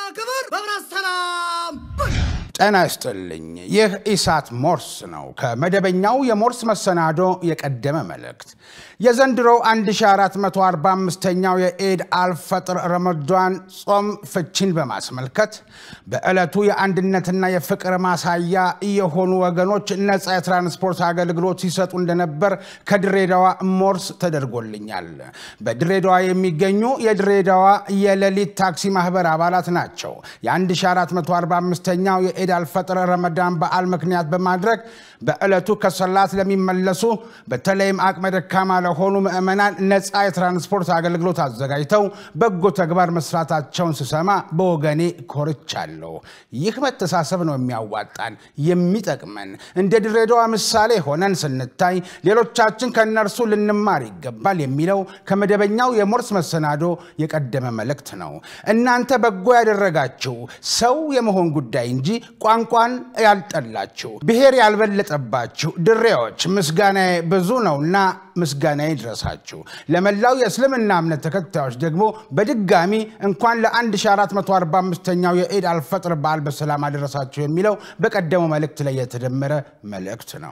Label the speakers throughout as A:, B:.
A: ክብር በብረት ሰላም
B: ጤና ይስጥልኝ ይህ ኢሳት ሞርስ ነው ከመደበኛው የሞርስ መሰናዶ የቀደመ መልእክት የዘንድሮ 1445ኛው የኢድ አልፈጥር ረመዳን ጾም ፍቺን በማስመልከት በእለቱ የአንድነትና የፍቅር ማሳያ የሆኑ ወገኖች ነፃ የትራንስፖርት አገልግሎት ሲሰጡ እንደነበር ከድሬዳዋ ሞርስ ተደርጎልኛል በድሬዳዋ የሚገኙ የድሬዳዋ የሌሊት ታክሲ ማህበር አባላት ናቸው የ1445ኛው የኢድ አልፈጥር ረመዳን በዓል ምክንያት በማድረግ በእለቱ ከሰላት ለሚመለሱ በተለይም አቅመ ደካማ ለሆኑ ምእመናን ነፃ የትራንስፖርት አገልግሎት አዘጋጅተው በጎ ተግባር መስራታቸውን ስሰማ በወገኔ ኮርቻለሁ ይህ መተሳሰብ ነው የሚያዋጣን የሚጠቅመን እንደ ድሬዳዋ ምሳሌ ሆነን ስንታይ ሌሎቻችን ከነርሱ ልንማር ይገባል የሚለው ከመደበኛው የሞርስ መሰናዶ የቀደመ መልእክት ነው እናንተ በጎ ያደረጋችሁ ሰው የመሆን ጉዳይ እንጂ ቋንቋን ያልጠላችሁ ብሔር ያልበለጠባችሁ ድሬዎች ምስጋናዬ ብዙ ነውና ምስጋናዬ ይድረሳችሁ ለመላው የእስልምና እምነት ተከታዮች ደግሞ በድጋሚ እንኳን ለ1445ኛው የኢድ አልፈጥር በዓል በሰላም አደረሳችሁ የሚለው በቀደመው መልእክት ላይ የተደመረ መልእክት ነው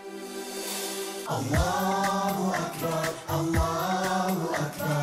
B: አላሁ አክበር አላሁ አክበር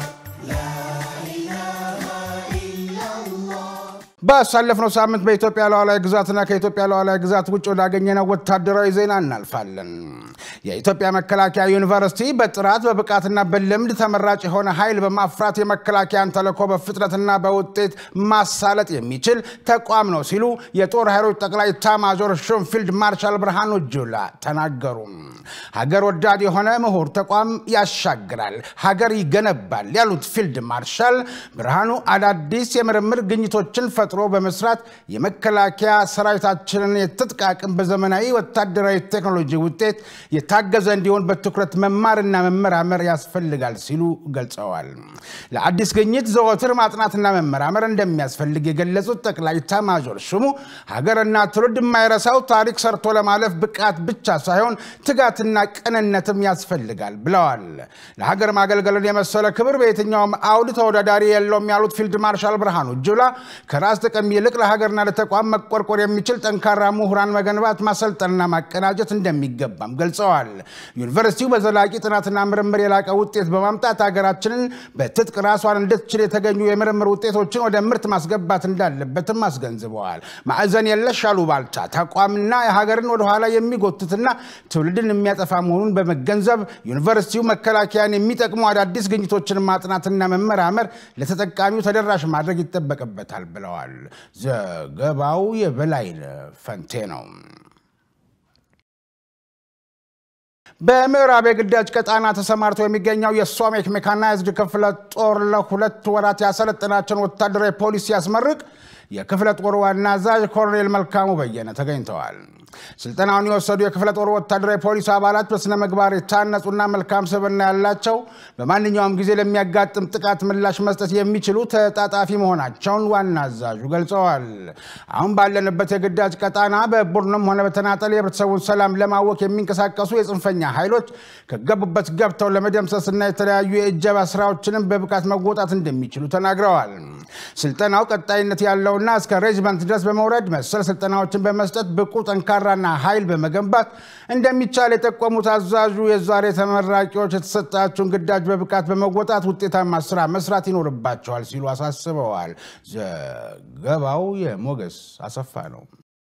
B: ባሳለፍነው ሳምንት በኢትዮጵያ ሉዓላዊ ግዛትና ከኢትዮጵያ ሉዓላዊ ግዛት ውጭ ወዳገኘነው ወታደራዊ ዜና እናልፋለን የኢትዮጵያ መከላከያ ዩኒቨርሲቲ በጥራት በብቃትና በልምድ ተመራጭ የሆነ ኃይል በማፍራት የመከላከያን ተልዕኮ በፍጥነትና በውጤት ማሳለጥ የሚችል ተቋም ነው ሲሉ የጦር ኃይሎች ጠቅላይ ኤታማዦር ሹም ፊልድ ማርሻል ብርሃኑ ጁላ ተናገሩ ሀገር ወዳድ የሆነ ምሁር ተቋም ያሻግራል ሀገር ይገነባል ያሉት ፊልድ ማርሻል ብርሃኑ አዳዲስ የምርምር ግኝቶችን ፈጥሮ በመስራት የመከላከያ ሰራዊታችንን የትጥቅ አቅም በዘመናዊ ወታደራዊ ቴክኖሎጂ ውጤት የታገዘ እንዲሆን በትኩረት መማርና መመራመር ያስፈልጋል ሲሉ ገልጸዋል ለአዲስ ግኝት ዘወትር ማጥናትና መመራመር እንደሚያስፈልግ የገለጹት ጠቅላይ ኤታማዦር ሹሙ ሀገርና ትውልድ የማይረሳው ታሪክ ሰርቶ ለማለፍ ብቃት ብቻ ሳይሆን ትጋትና ቅንነትም ያስፈልጋል ብለዋል ለሀገር ማገልገልን የመሰለ ክብር በየትኛውም አውድ ተወዳዳሪ የለውም ያሉት ፊልድ ማርሻል ብርሃኑ ጁላ ከራስ ጥቅም ይልቅ ለሀገርና ለተቋም መቆርቆር የሚችል ጠንካራ ምሁራን መገንባት ማሰልጠንና ማቀናጀት እንደሚገባም ገልጸዋል ዩኒቨርሲቲው በዘላቂ ጥናትና ምርምር የላቀ ውጤት በማምጣት ሀገራችንን በትጥቅ ራሷን እንድትችል የተገኙ የምርምር ውጤቶችን ወደ ምርት ማስገባት እንዳለበትም አስገንዝበዋል ማዕዘን የለሽ አሉባልታ ተቋምና የሀገርን ወደ ኋላ የሚጎትትና ትውልድን የሚያጠፋ መሆኑን በመገንዘብ ዩኒቨርሲቲው መከላከያን የሚጠቅሙ አዳዲስ ግኝቶችን ማጥናትና መመራመር ለተጠቃሚው ተደራሽ ማድረግ ይጠበቅበታል ብለዋል ዘገባው የበላይነህ ፈንቴ ነው በምዕራብ የግዳጅ ቀጣና ተሰማርቶ የሚገኘው የሶሜክ ሜካናይዝድ ክፍለ ጦር ለሁለት ወራት ያሰለጠናቸውን ወታደራዊ ፖሊስ ያስመርቅ የክፍለ ጦር ዋና አዛዥ ኮሎኔል መልካሙ በየነ ተገኝተዋል ስልጣናውን የወሰዱ የክፍለ ጦር ወታደራዊ ፖሊስ አባላት በስነ ምግባር የታነጹና መልካም ስብዕና ያላቸው በማንኛውም ጊዜ ለሚያጋጥም ጥቃት ምላሽ መስጠት የሚችሉ ተጣጣፊ መሆናቸውን ዋና አዛዡ ገልጸዋል አሁን ባለንበት የግዳጅ ቀጣና በቡድንም ሆነ በተናጠል የህብረተሰቡን ሰላም ለማወክ የሚንቀሳቀሱ የጽንፈኛ ኃይሎች ከገቡበት ገብተው ለመደምሰስና የተለያዩ የእጀባ ስራዎችንም በብቃት መወጣት እንደሚችሉ ተናግረዋል ስልጣናው ቀጣይነት ያለውና እስከ ሬጅመንት ድረስ በመውረድ መሰል ስልጣናዎችን በመስጠት ብቁ ጠንካራና ኃይል በመገንባት እንደሚቻል የጠቆሙት አዛዡ የዛሬ ተመራቂዎች የተሰጣቸውን ግዳጅ በብቃት በመወጣት ውጤታማ ስራ መስራት ይኖርባቸዋል ሲሉ አሳስበዋል ዘገባው የሞገስ አሰፋ ነው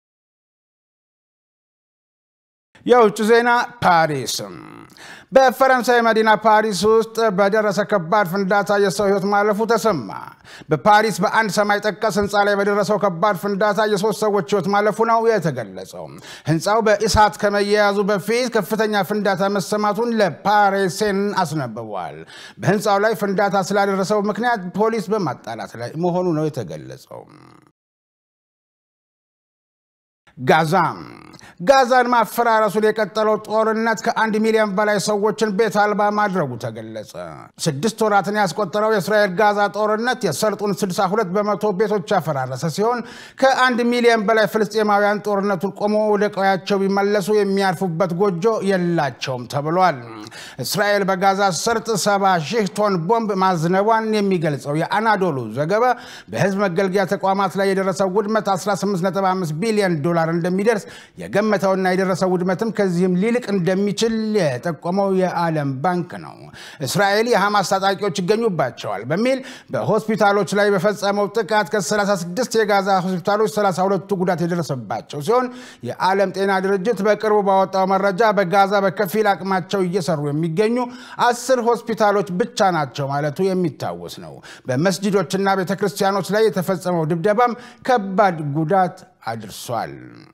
B: የውጭ ዜና ፓሪስ በፈረንሳይ መዲና ፓሪስ ውስጥ በደረሰ ከባድ ፍንዳታ የሰው ህይወት ማለፉ ተሰማ በፓሪስ በአንድ ሰማይ ጠቀስ ህንጻ ላይ በደረሰው ከባድ ፍንዳታ የሶስት ሰዎች ህይወት ማለፉ ነው የተገለጸው ህንጻው በእሳት ከመያያዙ በፊት ከፍተኛ ፍንዳታ መሰማቱን ለፓሪስን አስነብቧል በህንጻው ላይ ፍንዳታ ስላደረሰው ምክንያት ፖሊስ በማጣራት ላይ መሆኑ ነው የተገለጸው ጋዛ ጋዛን ማፈራረሱን የቀጠለው ጦርነት ከ1 ሚሊዮን በላይ ሰዎችን ቤት አልባ ማድረጉ ተገለጸ 6 ወራትን ያስቆጠረው የእስራኤል ጋዛ ጦርነት የሰርጡን 62 በመቶ ቤቶች ያፈራረሰ ሲሆን ከ1 ሚሊዮን በላይ ፍልስጤማውያን ጦርነቱን ቆሞ ወደ ቀያቸው ቢመለሱ የሚያርፉበት ጎጆ የላቸውም ተብሏል እስራኤል በጋዛ ሰርጥ 70,000 ቶን ቦምብ ማዝነቧን የሚገልጸው የአናዶሉ ዘገባ በህዝብ መገልገያ ተቋማት ላይ የደረሰው ውድመት 18.5 ቢሊዮን ዶላር እንደሚደርስ የገመተውና የደረሰው ውድመትም ከዚህም ሊልቅ እንደሚችል የጠቆመው የዓለም ባንክ ነው እስራኤል የሐማስ ታጣቂዎች ይገኙባቸዋል በሚል በሆስፒታሎች ላይ በፈጸመው ጥቃት ከ36 የጋዛ ሆስፒታሎች 32 ጉዳት የደረሰባቸው ሲሆን የዓለም ጤና ድርጅት በቅርቡ ባወጣው መረጃ በጋዛ በከፊል አቅማቸው እየሰሩ የሚገኙ 10 ሆስፒታሎች ብቻ ናቸው ማለቱ የሚታወስ ነው በመስጂዶችና ቤተክርስቲያኖች ላይ የተፈጸመው ድብደባም ከባድ ጉዳት አድርሷል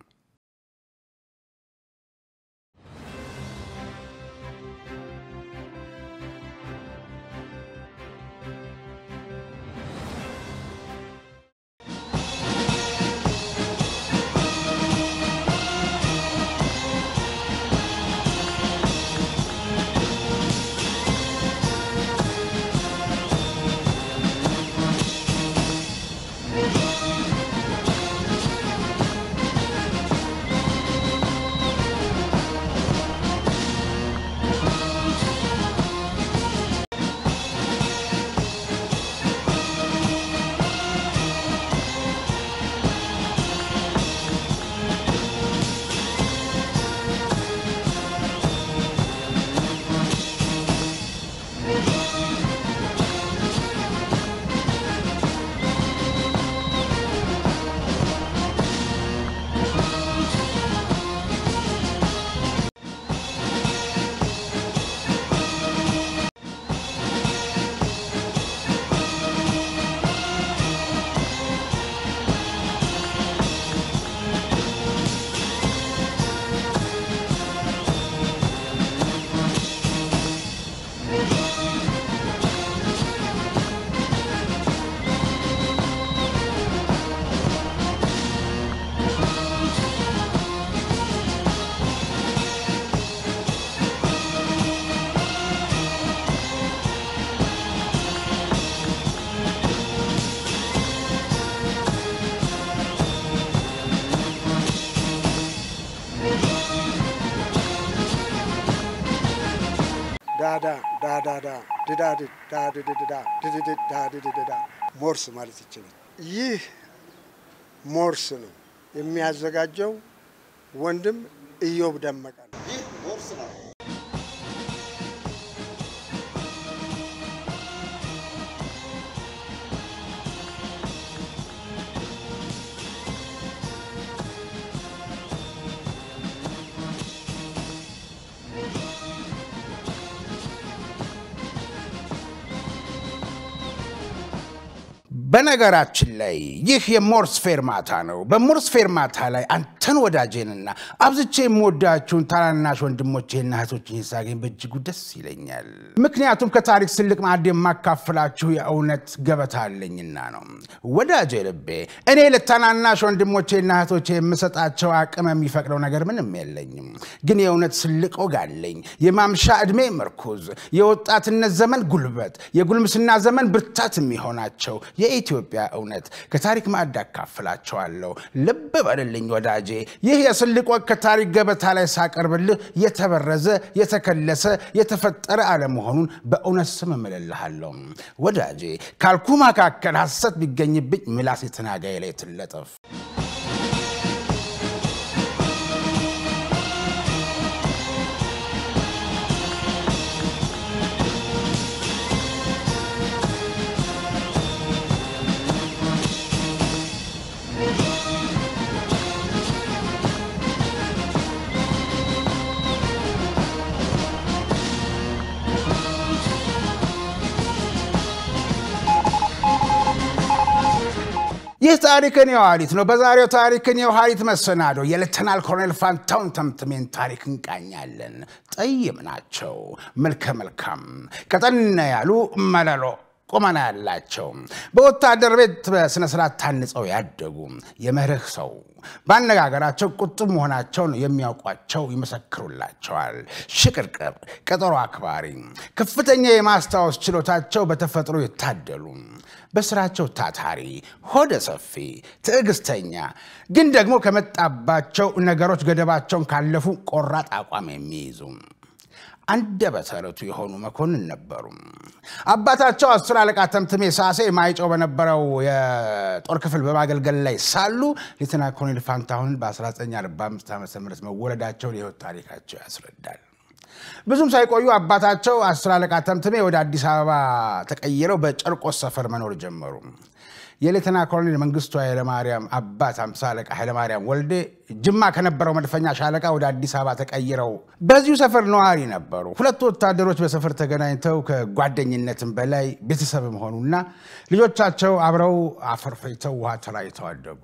A: ሞርስ ማለት ይችላል ይህ ሞርስ ነው የሚያዘጋጀው ወንድም ኢዮብ ደመቀ ይህ ሞርስ ነው
B: በነገራችን ላይ ይህ የሞርስ ፌርማታ ነው በሞርስ ፌርማታ ላይ አንተን ወዳጄንና አብዝቼ የምወዳችሁን ታናናሽ ወንድሞቼና እህቶቼን ሳገኝ በእጅጉ ደስ ይለኛል ምክንያቱም ከታሪክ ስልቅ ማዕድ የማካፍላችሁ የእውነት ገበታ አለኝና ነው ወዳጄ ልቤ እኔ ለታናናሽ ወንድሞቼና እህቶቼ የምሰጣቸው አቅም የሚፈቅደው ነገር ምንም የለኝም ግን የእውነት ስልቅ ወጋለኝ የማምሻ እድሜ ምርኩዝ የወጣትነት ዘመን ጉልበት የጉልምስና ዘመን ብርታት የሚሆናቸው የኢትዮጵያ እውነት ከታሪክ ማዕድ አካፍላቸዋለሁ ልብ በልልኝ ወዳጄ ይህ የስልቅ ወግ ከታሪክ ገበታ ላይ ሳቀርብልህ የተበረዘ የተከለሰ የተፈጠረ አለመሆኑን በእውነት ስም እምልልሃለሁ ወዳጄ ካልኩ መካከል ሐሰት ቢገኝብኝ ምላስ የተናጋይ ላይ ትለጠፍ ይህ ታሪክን የዋሊት ነው በዛሬው ታሪክን የዋሊት መሰናዶ የሌተናል ኮሎኔል ፋንታውን ተምትሜን ታሪክ እንቃኛለን ጠይም ናቸው መልከ መልካም ቀጠን ያሉ መለሎ ቁመና ያላቸው በወታደር ቤት በስነ ስርዓት ታንጸው ያደጉ የመርህ ሰው ባነጋገራቸው ቁጥብ መሆናቸውን የሚያውቋቸው ይመሰክሩላቸዋል ሽቅርቅር ቀጠሮ አክባሪ ከፍተኛ የማስታወስ ችሎታቸው በተፈጥሮ የታደሉ በስራቸው ታታሪ ሆደ ሰፊ ትዕግስተኛ ግን ደግሞ ከመጣባቸው ነገሮች ገደባቸውን ካለፉ ቆራጥ አቋም የሚይዙ አንደበተረቱ የሆኑ መኮንን ነበሩ አባታቸው 10 አለቃ ተምትሜ ሳሴ ማይጨው በነበረው የጦር ክፍል በማገልገል ላይ ሳሉ ሌተና ኮሎኔል ፋንታሁን በ1945 ዓ.ም መወለዳቸውን የህይወት ታሪካቸው ያስረዳል ብዙም ሳይቆዩ አባታቸው 10 አለቃ ተምትሜ ወደ አዲስ አበባ ተቀይረው በጨርቆስ ሰፈር መኖር ጀመሩ የሌተና ኮሎኔል መንግስቱ ኃይለማርያም አባት 50 አለቃ ኃይለማርያም ወልዴ ጅማ ከነበረው መድፈኛ ሻለቃ ወደ አዲስ አበባ ተቀይረው በዚሁ ሰፈር ነዋሪ ነበሩ ሁለት ወታደሮች በሰፈር ተገናኝተው ከጓደኝነትም በላይ ቤተሰብም ሆኑና ልጆቻቸው አብረው አፈርፈይተው ውሃ ተራይተው አደጉ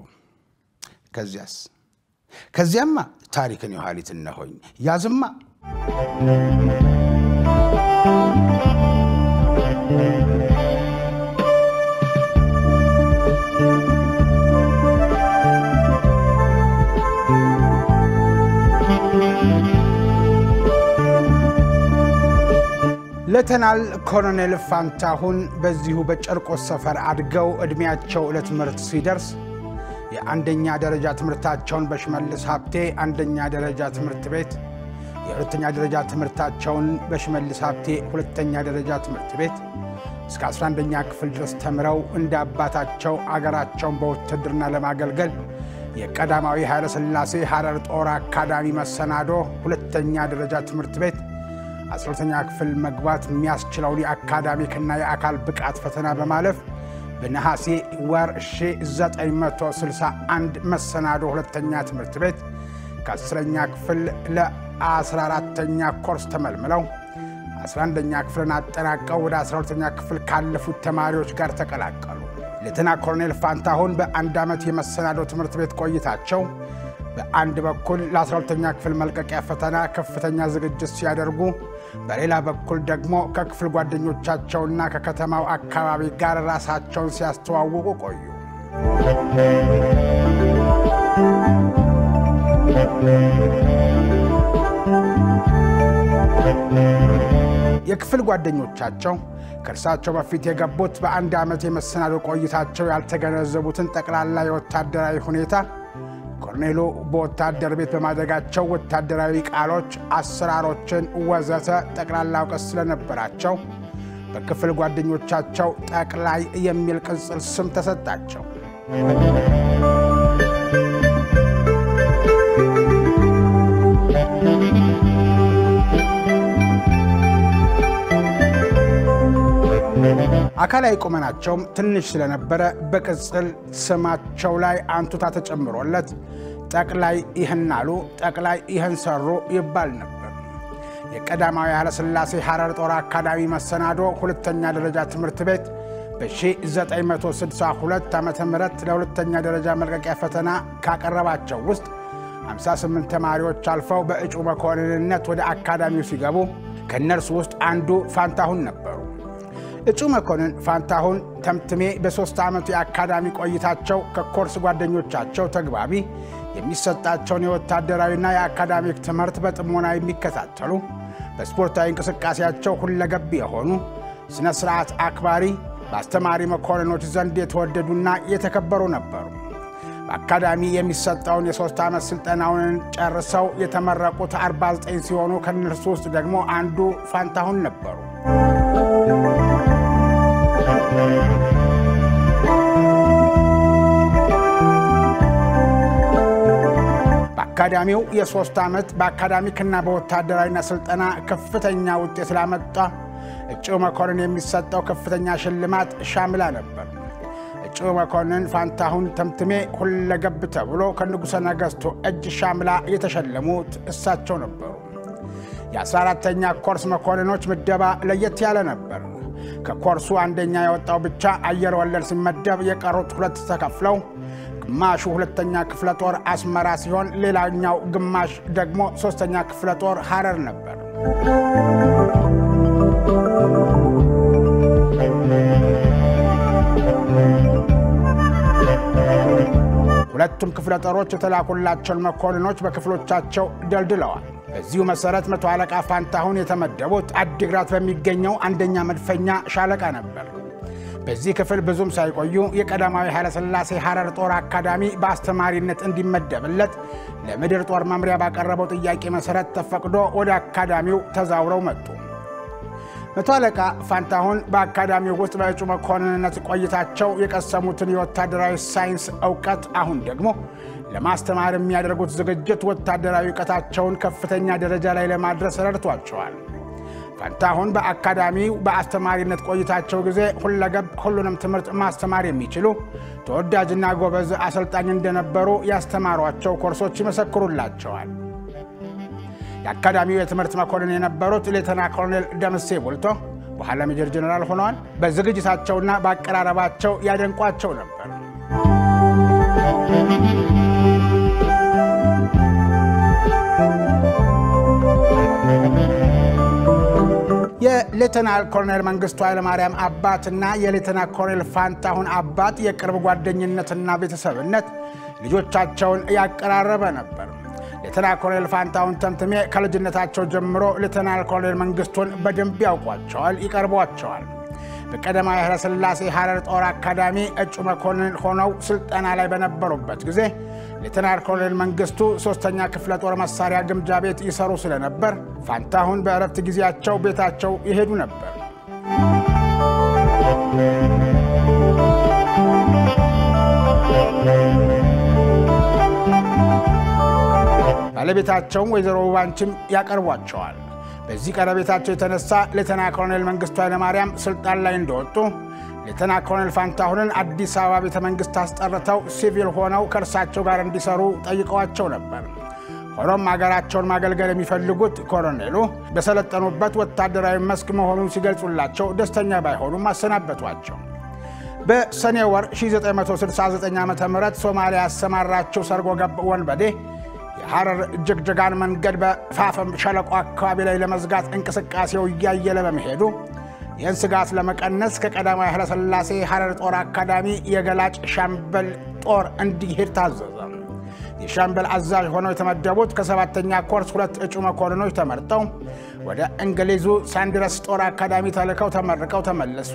B: ከዚያማ ታሪክን ይኋሊት ነሆኝ ያዝማ ሌተናል ኮሎኔል ፋንታሁን በዚሁ በጨርቆስ ሰፈር አድገው እድሜያቸው ለትምህርት ሲደርስ የአንደኛ ደረጃ ትምህርታቸውን በሽመልስ ሀብቴ አንደኛ ደረጃ ትምህርት ቤት የሁለተኛ ደረጃ ትምህርታቸውን በሽመልስ ሀብቴ ሁለተኛ ደረጃ ትምህርት ቤት እስከ 11ኛ ክፍል ድረስ ተምረው እንደ አባታቸው አገራቸውን በውትድርና ለማገልገል የቀዳማዊ ኃይለ ሥላሴ ሐረር ጦር አካዳሚ መሰናዶ ሁለተኛ ደረጃ ትምህርት ቤት 12ኛ ክፍል መግባት የሚያስችለው የአካዳሚክና የአካል ብቃት ፈተና በማለፍ በነሐሴ ወር 1961 መሰናዶ ሁለተኛ ትምህርት ቤት ከ10ኛ ክፍል ለ14ኛ ኮርስ ተመልምለው 11ኛ ክፍልን አጠናቀው ወደ 12ኛ ክፍል ካለፉት ተማሪዎች ጋር ተቀላቀሉ ሌተና ኮሎኔል ፋንታሁን በአንድ ዓመት የመሰናዶ ትምህርት ቤት ቆይታቸው በአንድ በኩል ለ12ኛ ክፍል መልቀቂያ ፈተና ከፍተኛ ዝግጅት ሲያደርጉ በሌላ በኩል ደግሞ ከክፍል ጓደኞቻቸውና ከከተማው አካባቢ ጋር ራሳቸውን ሲያስተዋውቁ ቆዩ የክፍል ጓደኞቻቸው ከርሳቸው በፊት የገቡት በአንድ ዓመት የመሰናዶ ቆይታቸው ያልተገነዘቡትን ጠቅላላ የወታደራዊ ሁኔታ ኮሎኔሉ በወታደር ቤት በማደጋቸው ወታደራዊ ቃሎች አሰራሮችን ወዘተ ጠቅላላ እውቀት ስለነበራቸው በክፍል ጓደኞቻቸው ጠቅላይ የሚል ቅጽል ስም ተሰጣቸው አካላዊ ቁመናቸውም ትንሽ ስለነበረ በቅጽል ስማቸው ላይ አንቱታ ተጨምሮለት ጠቅላይ ይህናሉ ጠቅላይ ይህን ሰሩ ይባል ነበር የቀዳማዊ ኃይለ ሥላሴ ሐረር ጦር አካዳሚ መሰናዶ ሁለተኛ ደረጃ ትምህርት ቤት በ1962 ዓ.ም ለሁለተኛ ደረጃ መልቀቂያ ፈተና ካቀረባቸው ውስጥ 58 ተማሪዎች አልፈው በእጩ መኮንንነት ወደ አካዳሚው ሲገቡ ከነርሱ ውስጥ አንዱ ፋንታሁን ነበሩ እጩ መኮንን ፋንታሁን ተምትሜ በ3 ዓመት የአካዳሚ ቆይታቸው ከኮርስ ጓደኞቻቸው ተግባቢ የሚሰጣቸውን የወታደራዊና የአካዳሚክ ትምህርት በጥሞና የሚከታተሉ በስፖርታዊ እንቅስቃሴያቸው ሁለገብ የሆኑ ስነ ስርዓት አክባሪ በአስተማሪ መኮንኖች ዘንድ የተወደዱና የተከበሩ ነበሩ በአካዳሚ የሚሰጠውን የ3 ዓመት ስልጠናውን ጨርሰው የተመረቁት 49 ሲሆኑ ከነርሱ ውስጥ ደግሞ አንዱ ፋንታሁን ነበሩ በአካዳሚው የ3 ዓመት በአካዳሚክና በወታደራዊና ስልጠና ከፍተኛ ውጤት ስላመጣ እጩ መኮንን የሚሰጠው ከፍተኛ ሽልማት ሻምላ ነበር እጩ መኮንን ፋንታሁን ተምትሜ ሁለገብ ተብሎ ከንጉሠ ነገሥቱ እጅ ሻምላ የተሸለሙት እሳቸው ነበሩ የ14ኛ ኮርስ መኮንኖች ምደባ ለየት ያለ ነበር ከኮርሱ አንደኛ የወጣው ብቻ አየር ወለድ ሲመደብ የቀሩት ሁለት ተከፍለው ግማሹ ሁለተኛ ክፍለ ጦር አስመራ ሲሆን ሌላኛው ግማሽ ደግሞ ሶስተኛ ክፍለ ጦር ሐረር ነበር ሁለቱም ክፍለ ጦሮች የተላኩላቸውን መኮንኖች በክፍሎቻቸው ደልድለዋል። በዚሁ መሰረት መቶ አለቃ ፋንታሁን የተመደቡት አዲግራት በሚገኘው አንደኛ መድፈኛ ሻለቃ ነበር። በዚህ ክፍል ብዙም ሳይቆዩ የቀዳማዊ ኃይለ ሥላሴ ሐረር ጦር አካዳሚ በአስተማሪነት እንዲመደብለት ለምድር ጦር መምሪያ ባቀረበው ጥያቄ መሰረት ተፈቅዶ ወደ አካዳሚው ተዛውረው መጡ። መቶ አለቃ ፋንታሁን በአካዳሚው ውስጥ በእጩ መኮንንነት ቆይታቸው የቀሰሙትን የወታደራዊ ሳይንስ ዕውቀት አሁን ደግሞ ለማስተማር የሚያደርጉት ዝግጅት ወታደራዊ ዕውቀታቸውን ከፍተኛ ደረጃ ላይ ለማድረስ ረድቷቸዋል። ፋንታሁን በአካዳሚው በአስተማሪነት ቆይታቸው ጊዜ ሁሉንም ትምህርት ማስተማር የሚችሉ ተወዳጅና ጎበዝ አሰልጣኝ እንደነበሩ ያስተማሯቸው ኮርሶች ይመሰክሩላቸዋል። የአካዳሚው የትምህርት መኮንን የነበሩት ሌተና ኮሎኔል ደምሴ ቡልቶ በኋላ ሜጀር ጀነራል ሆነዋል። በዝግጅታቸውና በአቀራረባቸው ያደንቋቸው ነበር። የሌተናል ኮሎኔል መንግስቱ ኃይለማርያም አባትና የሌተና ኮሎኔል ፋንታሁን አባት የቅርብ ጓደኝነትና ቤተሰብነት ልጆቻቸውን ያቀራረበ ነበር። ሌተና ኮሎኔል ፋንታሁን ተምትሜ ከልጅነታቸው ጀምሮ ሌተናል ኮሎኔል መንግስቱን በደንብ ያውቋቸዋል፣ ይቀርቧቸዋል። በቀዳማዊ ኃይለ ሥላሴ ሐረር ጦር አካዳሚ እጩ መኮንን ሆነው ስልጠና ላይ በነበሩበት ጊዜ ሌተናል ኮሎኔል መንግስቱ 3ኛ ክፍለ ጦር መሳሪያ ግምጃ ቤት ይሰሩ ስለነበር ፋንታሁን በእረፍት ጊዜያቸው ቤታቸው ይሄዱ ነበር። ባለቤታቸው ወይዘሮ ውባንችም ያቀርቧቸዋል። በዚህ ቀረቤታቸው የተነሳ ሌተና ኮሎኔል መንግስቱ ኃይለማርያም ስልጣን ላይ እንደወጡ ሌተና ኮሎኔል ፋንታሁንን አዲስ አበባ ቤተ መንግስት አስጠርተው ሲቪል ሆነው ከእርሳቸው ጋር እንዲሰሩ ጠይቀዋቸው ነበር። ሆኖም ሀገራቸውን ማገልገል የሚፈልጉት ኮሎኔሉ በሰለጠኑበት ወታደራዊ መስክ መሆኑን ሲገልጹላቸው ደስተኛ ባይሆኑም አሰናበቷቸው። በሰኔ ወር 1969 ዓ.ም ሶማሊያ ያሰማራቸው ሰርጎ ገብ ወንበዴ የሐረር ጅግጅጋን መንገድ በፋፈም ሸለቆ አካባቢ ላይ ለመዝጋት እንቅስቃሴው እያየለ በመሄዱ ይህን ስጋት ለመቀነስ ከቀዳማዊ ኃይለ ሥላሴ ሐረር ጦር አካዳሚ የገላጭ ሻምበል ጦር እንዲሄድ ታዘዘ። የሻምበል አዛዥ ሆነው የተመደቡት ከ7ኛ ኮርስ 2 እጩ መኮንኖች ተመርጠው ወደ እንግሊዙ ሳንድረስ ጦር አካዳሚ ተልከው ተመርቀው ተመለሱ።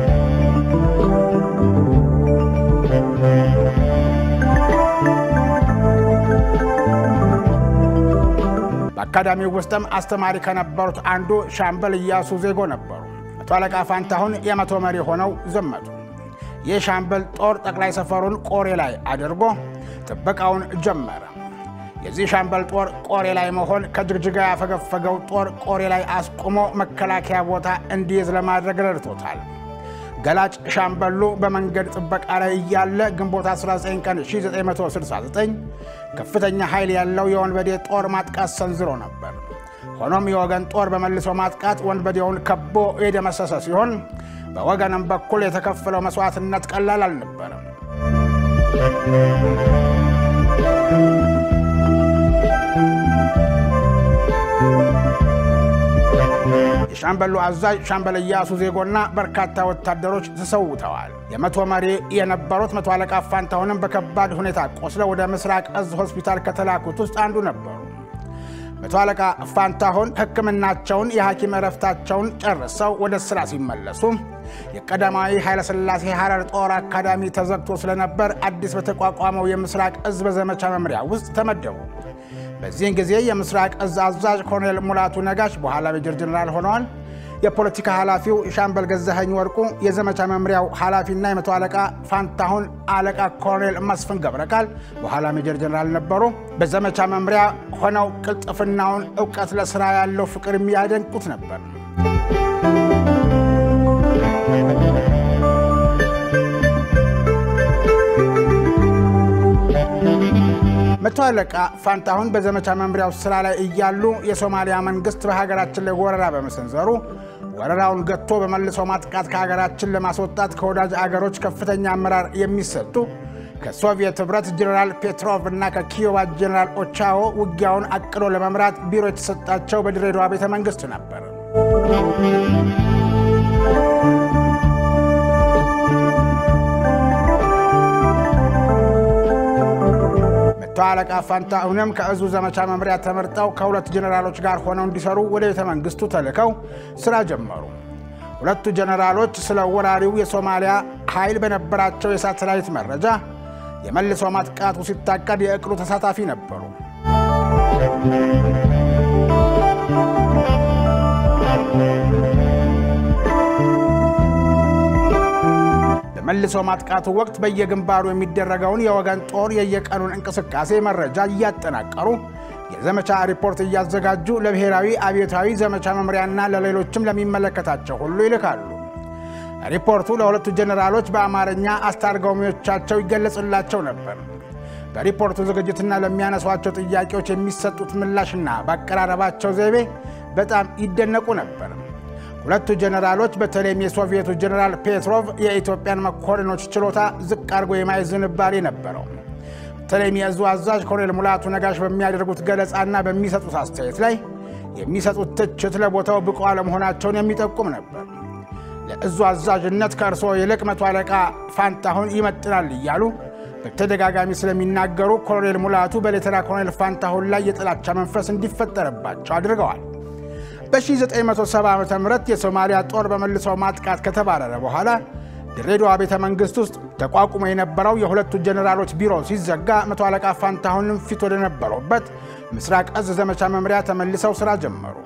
B: በአካዳሚው ውስጥም አስተማሪ ከነበሩት አንዱ ሻምበል ኢያሱ ዜጎ ነበሩ። መቶ አለቃ ፋንታሁን የመቶ መሪ ሆነው ዘመቱ። የሻምበል ጦር ጠቅላይ ሰፈሩን ቆሬ ላይ አድርጎ ጥበቃውን ጀመረ። የዚህ ሻምበል ጦር ቆሬ ላይ መሆን ከጅግጅጋ ያፈገፈገው ጦር ቆሬ ላይ አስቆሞ መከላከያ ቦታ እንዲይዝ ለማድረግ ረድቶታል። ገላጭ ሻምበሉ በመንገድ ጥበቃ ላይ እያለ ግንቦት 19 ቀን 1969 ከፍተኛ ኃይል ያለው የወንበዴ ጦር ማጥቃት ሰንዝሮ ነበር። ሆኖም የወገን ጦር በመልሶ ማጥቃት ወንበዴውን ከቦ የደመሰሰ ሲሆን በወገንም በኩል የተከፈለው መስዋዕትነት ቀላል አልነበረም። የሻምበሉ አዛዥ ሻምበል ኢያሱ ዜጎና በርካታ ወታደሮች ተሰውተዋል። የመቶ መሪ የነበሩት መቶ አለቃ ፋንታሁንም በከባድ ሁኔታ ቆስለው ወደ ምስራቅ እዝ ሆስፒታል ከተላኩት ውስጥ አንዱ ነበሩ። መቶ አለቃ ፋንታሁን ሕክምናቸውን የሐኪም እረፍታቸውን ጨርሰው ወደ ስራ ሲመለሱ የቀዳማዊ ኃይለ ሥላሴ ሐረር ጦር አካዳሚ ተዘግቶ ስለነበር አዲስ በተቋቋመው የምስራቅ እዝ በዘመቻ መምሪያ ውስጥ ተመደቡ። በዚህን ጊዜ የምስራቅ እዝ አዛዥ ኮሎኔል ሙላቱ ነጋሽ በኋላ ሜጀር ጀነራል ሆነዋል። የፖለቲካ ኃላፊው ሻምበል ገዛኸኝ ወርቁ የዘመቻ መምሪያው ኃላፊና የመቶ አለቃ ፋንታሁን አለቃ ኮሎኔል መስፍን ገብረቃል በኋላ ሜጀር ጀነራል ነበሩ። በዘመቻ መምሪያ ሆነው ቅልጥፍናውን ዕውቀት ለሥራ ያለው ፍቅር የሚያደንቁት ነበር። መቶ አለቃ ፋንታሁን በዘመቻ መምሪያው ስራ ላይ እያሉ የሶማሊያ መንግስት በሀገራችን ላይ ወረራ በመሰንዘሩ ወረራውን ገጥቶ በመልሶ ማጥቃት ከሀገራችን ለማስወጣት ከወዳጅ አገሮች ከፍተኛ አመራር የሚሰጡ ከሶቪየት ህብረት ጀነራል ፔትሮቭ እና ከኪዩባ ጀነራል ኦቻኦ ውጊያውን አቅዶ ለመምራት ቢሮ የተሰጣቸው በድሬዳዋ ቤተ መንግስት ነበር። መቶ አለቃ ፋንታሁንም ከእዙ ዘመቻ መምሪያ ተመርጠው ከሁለት ጀነራሎች ጋር ሆነው እንዲሰሩ ወደ ቤተ መንግስቱ ተልከው ስራ ጀመሩ። ሁለቱ ጀነራሎች ስለ ወራሪው የሶማሊያ ኃይል በነበራቸው የሳተላይት መረጃ የመልሶ ማጥቃቱ ሲታቀድ የእቅዱ ተሳታፊ ነበሩ። በመልሶ ማጥቃቱ ወቅት በየግንባሩ የሚደረገውን የወገን ጦር የየቀኑን እንቅስቃሴ መረጃ እያጠናቀሩ የዘመቻ ሪፖርት እያዘጋጁ ለብሔራዊ አብዮታዊ ዘመቻ መምሪያና ለሌሎችም ለሚመለከታቸው ሁሉ ይልካሉ። ሪፖርቱ ለሁለቱ ጀነራሎች በአማርኛ አስተርጓሚዎቻቸው ይገለጽላቸው ነበር። በሪፖርቱ ዝግጅትና ለሚያነሷቸው ጥያቄዎች የሚሰጡት ምላሽና በአቀራረባቸው ዘይቤ በጣም ይደነቁ ነበር። ሁለቱ ጀነራሎች በተለይም የሶቪየቱ ጀነራል ፔትሮቭ የኢትዮጵያን መኮንኖች ችሎታ ዝቅ አድርጎ የማየት ዝንባሌ ነበረው። በተለይም የእዙ አዛዥ ኮሎኔል ሙላቱ ነጋሽ በሚያደርጉት ገለጻና በሚሰጡት አስተያየት ላይ የሚሰጡት ትችት ለቦታው ብቁ አለመሆናቸውን የሚጠቁም ነበር። ለእዙ አዛዥነት ከእርሶ ይልቅ መቶ አለቃ ፋንታሁን ይመጥናል እያሉ በተደጋጋሚ ስለሚናገሩ ኮሎኔል ሙላቱ በሌተና ኮሎኔል ፋንታሁን ላይ የጥላቻ መንፈስ እንዲፈጠርባቸው አድርገዋል። በ1970 ዓ.ም የሶማሊያ ጦር በመልሶ ማጥቃት ከተባረረ በኋላ ድሬዳዋ ቤተ መንግስት ውስጥ ተቋቁሞ የነበረው የሁለቱ ጀነራሎች ቢሮ ሲዘጋ መቶ አለቃ ፋንታሁንም ፊት ወደ ነበረውበት ምስራቅ እዝ ዘመቻ መምሪያ ተመልሰው ስራ ጀመሩ።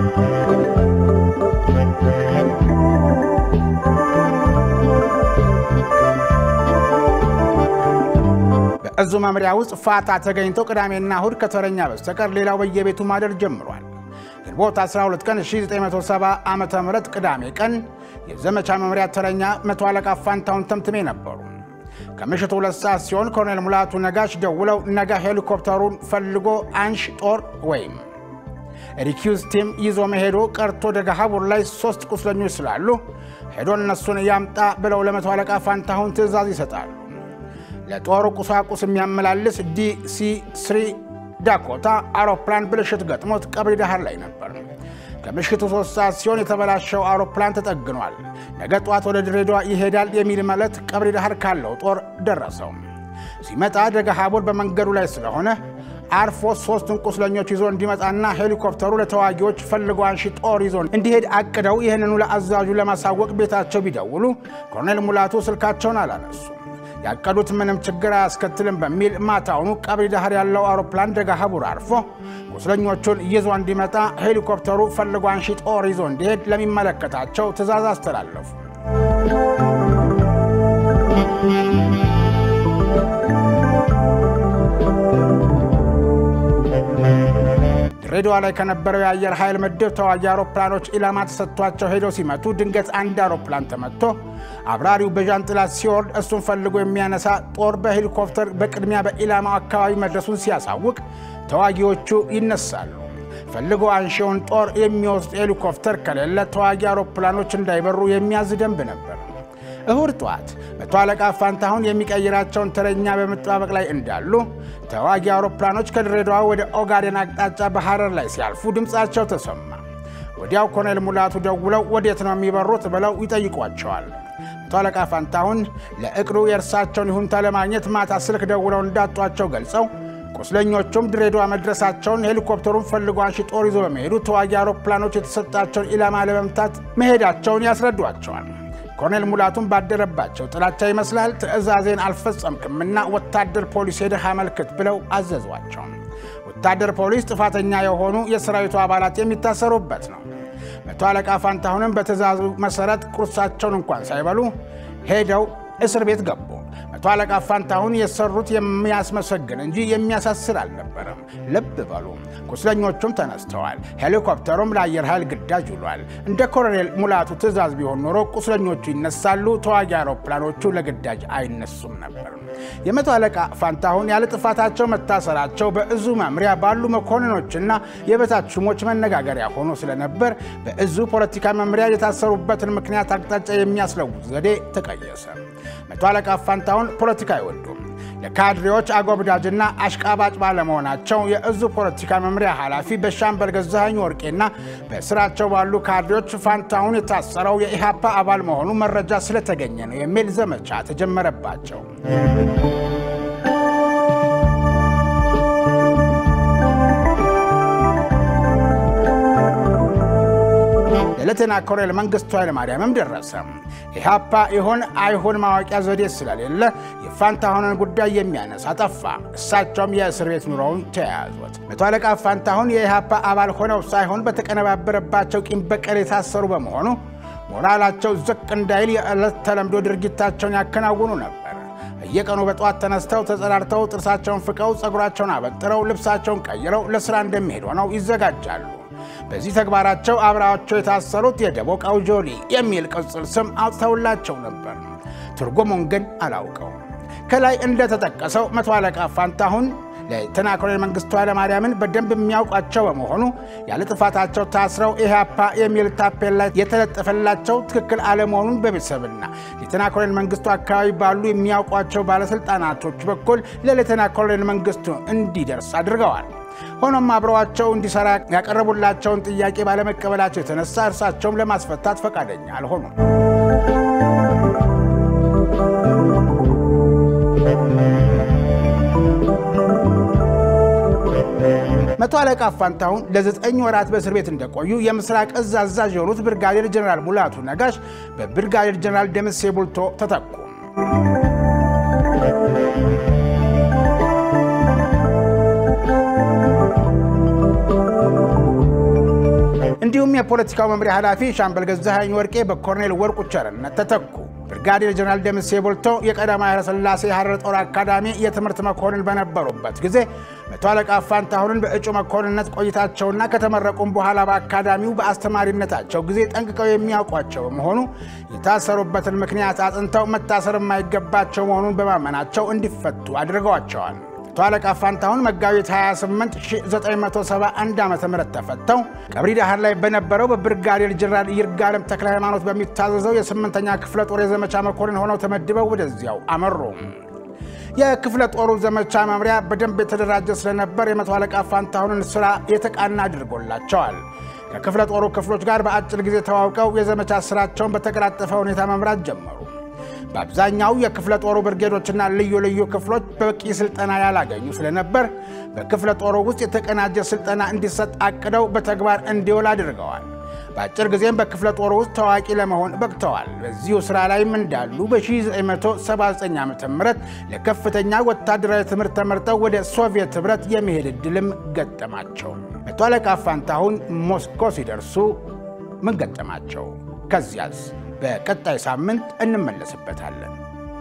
B: በእዙ መምሪያ ውስጥ ፋታ ተገኝቶ ቅዳሜና እሁድ ከተረኛ በስተቀር ሌላው በየቤቱ ማደር ጀምሯል። ግንቦት 12 ቀን 1970 ዓመተ ምህረት ቅዳሜ ቀን የዘመቻ መምሪያ ተረኛ መቶ አለቃ ፋንታሁን ተምትሜ ነበሩ። ከምሽቱ 2 ሰዓት ሲሆን ኮሎኔል ሙላቱ ነጋሽ ደውለው ነገ ሄሊኮፕተሩን ፈልጎ አንሽ ጦር ወይም ሪኪውዝ ቲም ይዞ መሄዱ ቀርቶ ደጋሃቡር ላይ 3 ቁስለኞች ስላሉ ሄዶ እነሱን ያምጣ ብለው ለመቶ አለቃ ፋንታሁን ትዕዛዝ ይሰጣሉ። ለጦሩ ቁሳቁስ የሚያመላልስ DC-3 ዳኮታ አውሮፕላን ብልሽት ገጥሞት ቀብሪ ዳህር ላይ ነበር። ከምሽቱ 3 ሰዓት ሲሆን የተበላሸው አውሮፕላን ተጠግኗል። ነገ ጧት ወደ ድሬዳዋ ይሄዳል የሚል መልእክት ቀብሪ ዳህር ካለው ጦር ደረሰው። ሲመጣ ደጋሃቡር በመንገዱ ላይ ስለሆነ አርፎ 3 ቁስለኞች ይዞ እንዲመጣና ሄሊኮፕተሩ ለተዋጊዎች ፈልጎ አንሺ ጦር ይዞ እንዲሄድ አቅደው ይህንኑ ለአዛዡ ለማሳወቅ ቤታቸው ቢደውሉ ኮሎኔል ሙላቱ ስልካቸውን አላነሱ። ያቀዱት ምንም ችግር አያስከትልም በሚል ማታውኑ ቀብሪ ዳህር ያለው አውሮፕላን ደጋሃቡር አርፎ ቁስለኞቹን ይዞ እንዲመጣ ሄሊኮፕተሩ ፈልጎ አንሺ ጦር ይዞ እንዲሄድ ለሚመለከታቸው ትዕዛዝ አስተላለፉ። ድሬዳዋ ላይ ከነበረው የአየር ኃይል ምድብ ተዋጊ አውሮፕላኖች ኢላማ ተሰጥቷቸው ሄደው ሲመቱ ድንገት አንድ አውሮፕላን ተመትቶ አብራሪው በጃንጥላ ሲወርድ እሱን ፈልጎ የሚያነሳ ጦር በሄሊኮፕተር በቅድሚያ በኢላማው አካባቢ መድረሱን ሲያሳውቅ ተዋጊዎቹ ይነሳሉ። ፈልጎ አንሺውን ጦር የሚወስድ ሄሊኮፕተር ከሌለ ተዋጊ አውሮፕላኖች እንዳይበሩ የሚያዝ ደንብ ነበር። እሁድ ጧት መቶ አለቃ ፋንታሁን የሚቀይራቸውን ተረኛ በመጠባበቅ ላይ እንዳሉ ተዋጊ አውሮፕላኖች ከድሬዳዋ ወደ ኦጋዴን አቅጣጫ በሐረር ላይ ሲያልፉ ድምጻቸው ተሰማ። ወዲያው ኮሎኔል ሙላቱ ደውለው ወዴት ነው የሚበሩት ብለው ይጠይቋቸዋል። መቶ አለቃ ፋንታሁን ለእቅዱ የእርሳቸውን ይሁንታ ለማግኘት ማታ ስልክ ደውለው እንዳጧቸው ገልጸው ቁስለኞቹም ድሬዳዋ መድረሳቸውን ሄሊኮፕተሩን ፈልጎ አንሺ ጦር ይዞ በመሄዱ ተዋጊ አውሮፕላኖች የተሰጣቸውን ኢላማ ለመምታት መሄዳቸውን ያስረዷቸዋል። ኮሎኔል ሙላቱም ባደረባቸው ጥላቻ ይመስላል ትዕዛዜን አልፈጸምክምና ወታደር ፖሊስ ሄደህ አመልክት ብለው አዘዟቸው። ወታደር ፖሊስ ጥፋተኛ የሆኑ የሰራዊቱ አባላት የሚታሰሩበት ነው። መቶ አለቃ ፋንታሁንም በትዕዛዙ መሰረት ቁርሳቸውን እንኳን ሳይበሉ ሄደው እስር ቤት ገቡ። መቶ አለቃ ፋንታሁን የሰሩት የሚያስመሰግን እንጂ የሚያሳስር አልነበረም። ልብ በሉ፣ ቁስለኞቹም ተነስተዋል። ሄሊኮፕተሩም ለአየር ኃይል ግዳጅ ውሏል። እንደ ኮሎኔል ሙላቱ ትዕዛዝ ቢሆን ኖሮ ቁስለኞቹ ይነሳሉ፣ ተዋጊ አውሮፕላኖቹ ለግዳጅ አይነሱም ነበር። የመቶ አለቃ ፋንታሁን ያለ ጥፋታቸው መታሰራቸው በእዙ መምሪያ ባሉ መኮንኖችና የበታች ሹሞች መነጋገሪያ ሆኖ ስለነበር በእዙ ፖለቲካ መምሪያ የታሰሩበትን ምክንያት አቅጣጫ የሚያስለውጥ ዘዴ ተቀየሰ። መቶ አለቃ ፋንታሁን ፖለቲካ አይወዱም። ለካድሬዎች አጎብዳጅና አሽቃባጭ ባለመሆናቸው የእዙ ፖለቲካ መምሪያ ኃላፊ በሻምበል ገዛኸኝ ወርቄና በስራቸው ባሉ ካድሬዎች ፋንታሁን የታሰረው የኢሃፓ አባል መሆኑ መረጃ ስለተገኘ ነው የሚል ዘመቻ ተጀመረባቸው። ሌተና ኮሎኔል መንግስቱ ኃይለማርያምም ደረሰ። ኢህአፓ ይሁን አይሁን ማወቂያ ዘዴ ስለሌለ የፋንታሁንን ጉዳይ የሚያነሳ ጠፋ። እሳቸውም የእስር ቤት ኑሮውን ተያያዙት። መቶ አለቃ ፋንታሁን የኢህአፓ አባል ሆነው ሳይሆን በተቀነባበረባቸው ቂም በቀል የታሰሩ በመሆኑ ሞራላቸው ዝቅ እንዳይል የዕለት ተለምዶ ድርጊታቸውን ያከናውኑ ነበር። በየቀኑ በጧት ተነስተው ተጸዳድተው ጥርሳቸውን ፍቀው ጸጉራቸውን አበጥረው ልብሳቸውን ቀይረው ለስራ እንደሚሄዱ ሆነው ይዘጋጃሉ። በዚህ ተግባራቸው አብራቸው የታሰሩት የደቦቃው ጆሊ የሚል ቅጽል ስም አውጥተውላቸው ነበር። ትርጉሙን ግን አላውቀው። ከላይ እንደተጠቀሰው መቶ አለቃ ፋንታሁን ሌተና ኮሎኔል መንግስቱ ኃይለማርያምን በደንብ የሚያውቋቸው በመሆኑ ያለ ጥፋታቸው ታስረው ኢህአፓ የሚል ታፔላ የተለጠፈላቸው ትክክል አለመሆኑን በቤተሰብና ሌተና ኮሎኔል መንግስቱ አካባቢ ባሉ የሚያውቋቸው ባለስልጣናቶች በኩል ለሌተና ኮሎኔል መንግስቱ እንዲደርስ አድርገዋል። ሆኖም አብረዋቸው እንዲሰራ ያቀረቡላቸውን ጥያቄ ባለመቀበላቸው የተነሳ እርሳቸውም ለማስፈታት ፈቃደኛ አልሆኑም። መቶ አለቃ ፋንታሁን ለ9 ወራት በእስር ቤት እንደቆዩ የምስራቅ እዝ አዛዥ የሆኑት ብርጋዴር ጀነራል ሙላቱ ነጋሽ በብርጋዴር ጀነራል ደምሴ ቡልቶ ተተኩ። እንዲሁም የፖለቲካው መምሪያ ኃላፊ ሻምበል ገዛኸኝ ወርቄ በኮሎኔል ወርቁ ቸርነት ተተኩ። ብርጋዴር ጀነራል ደምሴ ቡልቶ የቀዳማዊ ኃይለ ሥላሴ ሐረር ጦር አካዳሚ የትምህርት መኮንን በነበሩበት ጊዜ መቶ አለቃ ፋንታሁንን በእጩ መኮንነት ቆይታቸውና ከተመረቁም በኋላ በአካዳሚው በአስተማሪነታቸው ጊዜ ጠንቅቀው የሚያውቋቸው በመሆኑ የታሰሩበትን ምክንያት አጥንተው መታሰር የማይገባቸው መሆኑን በማመናቸው እንዲፈቱ አድርገዋቸዋል። መቶ አለቃ ፋንታሁን መጋቢት 28 1971 ዓ.ም ተፈተው ቀብሪ ዳህር ላይ በነበረው በብርጋዴር ጀነራል ይርጋለም ተክለ ሃይማኖት በሚታዘዘው የ8ኛ ክፍለ ጦር የዘመቻ መኮንን ሆነው ተመድበው ወደዚያው አመሩ። የክፍለ ጦሩ ዘመቻ መምሪያ በደንብ የተደራጀ ስለነበር የመቶ አለቃ ፋንታሁንን ስራ የተቃና አድርጎላቸዋል። ከክፍለ ጦሩ ክፍሎች ጋር በአጭር ጊዜ ተዋውቀው የዘመቻ ስራቸውን በተቀላጠፈ ሁኔታ መምራት ጀመሩ። በአብዛኛው የክፍለ ጦሩ ብርጌዶችና ልዩ ልዩ ክፍሎች በቂ ስልጠና ያላገኙ ስለነበር በክፍለ ጦሩ ውስጥ የተቀናጀ ስልጠና እንዲሰጥ አቅደው በተግባር እንዲውል አድርገዋል። በአጭር ጊዜም በክፍለ ጦሩ ውስጥ ታዋቂ ለመሆን በቅተዋል። በዚሁ ስራ ላይም እንዳሉ በ1979 ዓ.ም ለከፍተኛ ወታደራዊ ትምህርት ተመርጠው ወደ ሶቪየት ህብረት የመሄድ ዕድልም ገጠማቸው። መቶ አለቃ ፋንታሁን ሞስኮ ሲደርሱ ምን ገጠማቸው? ከዚያስ በቀጣይ ሳምንት እንመለስበታለን።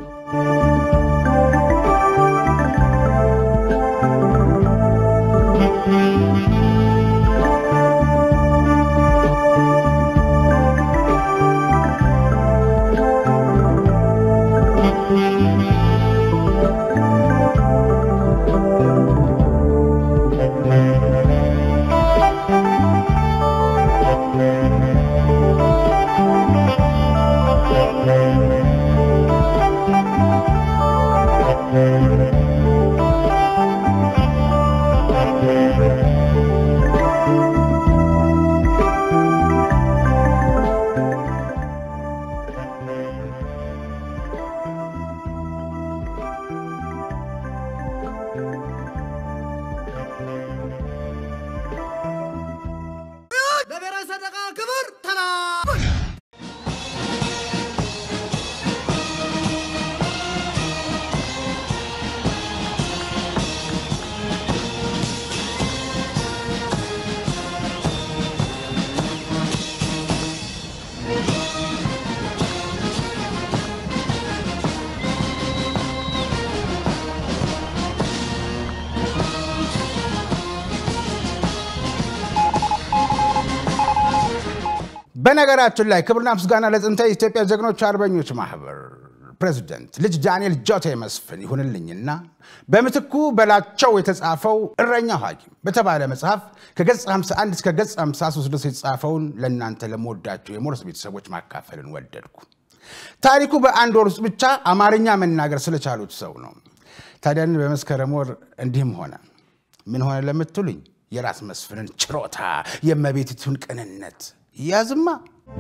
B: በነገራችን ላይ ክብርና ምስጋና ለጥንታዊ ኢትዮጵያ ጀግኖች አርበኞች ማህበር ፕሬዝዳንት ልጅ ዳንኤል ጆቴ መስፍን ይሁንልኝና በምትኩ በላቸው የተጻፈው እረኛው ሐኪም በተባለ መጽሐፍ ከገጽ 51 እስከ ገጽ 53 ድረስ የተጻፈውን ለእናንተ ለሞዳችሁ የሞርስ ቤተሰቦች ማካፈልን ወደድኩ። ታሪኩ በአንድ ወር ውስጥ ብቻ አማርኛ መናገር ስለቻሉት ሰው ነው። ታዲያን በመስከረም ወር እንዲህም ሆነ። ምን ሆነ ለምትሉኝ የራስ መስፍንን ችሮታ የመቤቲቱን ቅንነት ያዝማ።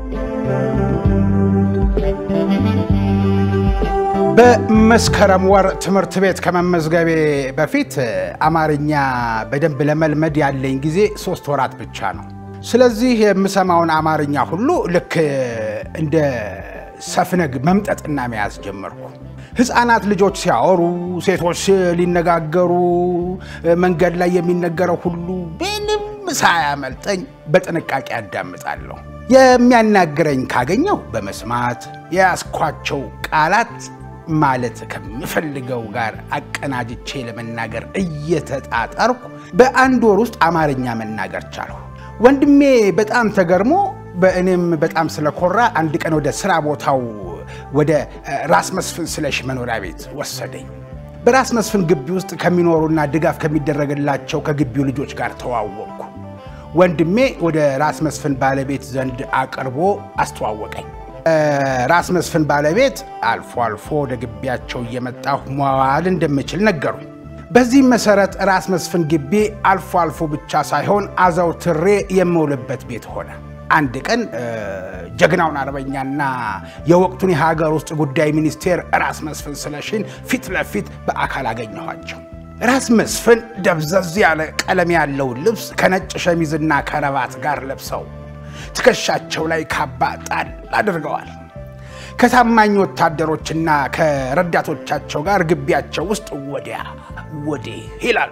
B: በመስከረም ወር ትምህርት ቤት ከመመዝገቤ በፊት አማርኛ በደንብ ለመልመድ ያለኝ ጊዜ 3 ወራት ብቻ ነው። ስለዚህ የምሰማውን አማርኛ ሁሉ ልክ እንደ ሰፍነግ መምጠጥና መያዝ ጀመርኩ። ህፃናት ልጆች ሲያወሩ፣ ሴቶች ሊነጋገሩ፣ መንገድ ላይ የሚነገረው ሁሉ ምንም ሳያመልጠኝ በጥንቃቄ አዳምጣለሁ። የሚያናግረኝ ካገኘው በመስማት የያዝኳቸው ቃላት ማለት ከምፈልገው ጋር አቀናጅቼ ለመናገር እየተጣጣርኩ በአንድ ወር ውስጥ አማርኛ መናገር ቻልኩ። ወንድሜ በጣም ተገርሞ በእኔም በጣም ስለኮራ አንድ ቀን ወደ ስራ ቦታው ወደ ራስ መስፍን ስለሽ መኖሪያ ቤት ወሰደኝ። በራስ መስፍን ግቢ ውስጥ ከሚኖሩና ድጋፍ ከሚደረግላቸው ከግቢው ልጆች ጋር ተዋወቅኩ። ወንድሜ ወደ ራስ መስፍን ባለቤት ዘንድ አቅርቦ አስተዋወቀኝ። ራስ መስፍን ባለቤት አልፎ አልፎ ወደ ግቢያቸው እየመጣሁ መዋል እንደምችል ነገሩኝ። በዚህ መሰረት ራስ መስፍን ግቢ አልፎ አልፎ ብቻ ሳይሆን አዘውትሬ የምውልበት ቤት ሆነ። አንድ ቀን ጀግናውን አርበኛና የወቅቱን የሀገር ውስጥ ጉዳይ ሚኒስቴር ራስ መስፍን ስለሽን ፊት ለፊት በአካል አገኘኋቸው። ራስ መስፍን ደብዘዝ ያለ ቀለም ያለው ልብስ ከነጭ ሸሚዝና ከረባት ጋር ለብሰው ትከሻቸው ላይ ካባ ጣል አድርገዋል። ከታማኝ ወታደሮችና ከረዳቶቻቸው ጋር ግቢያቸው ውስጥ ወዲያ ወዲህ ይላሉ።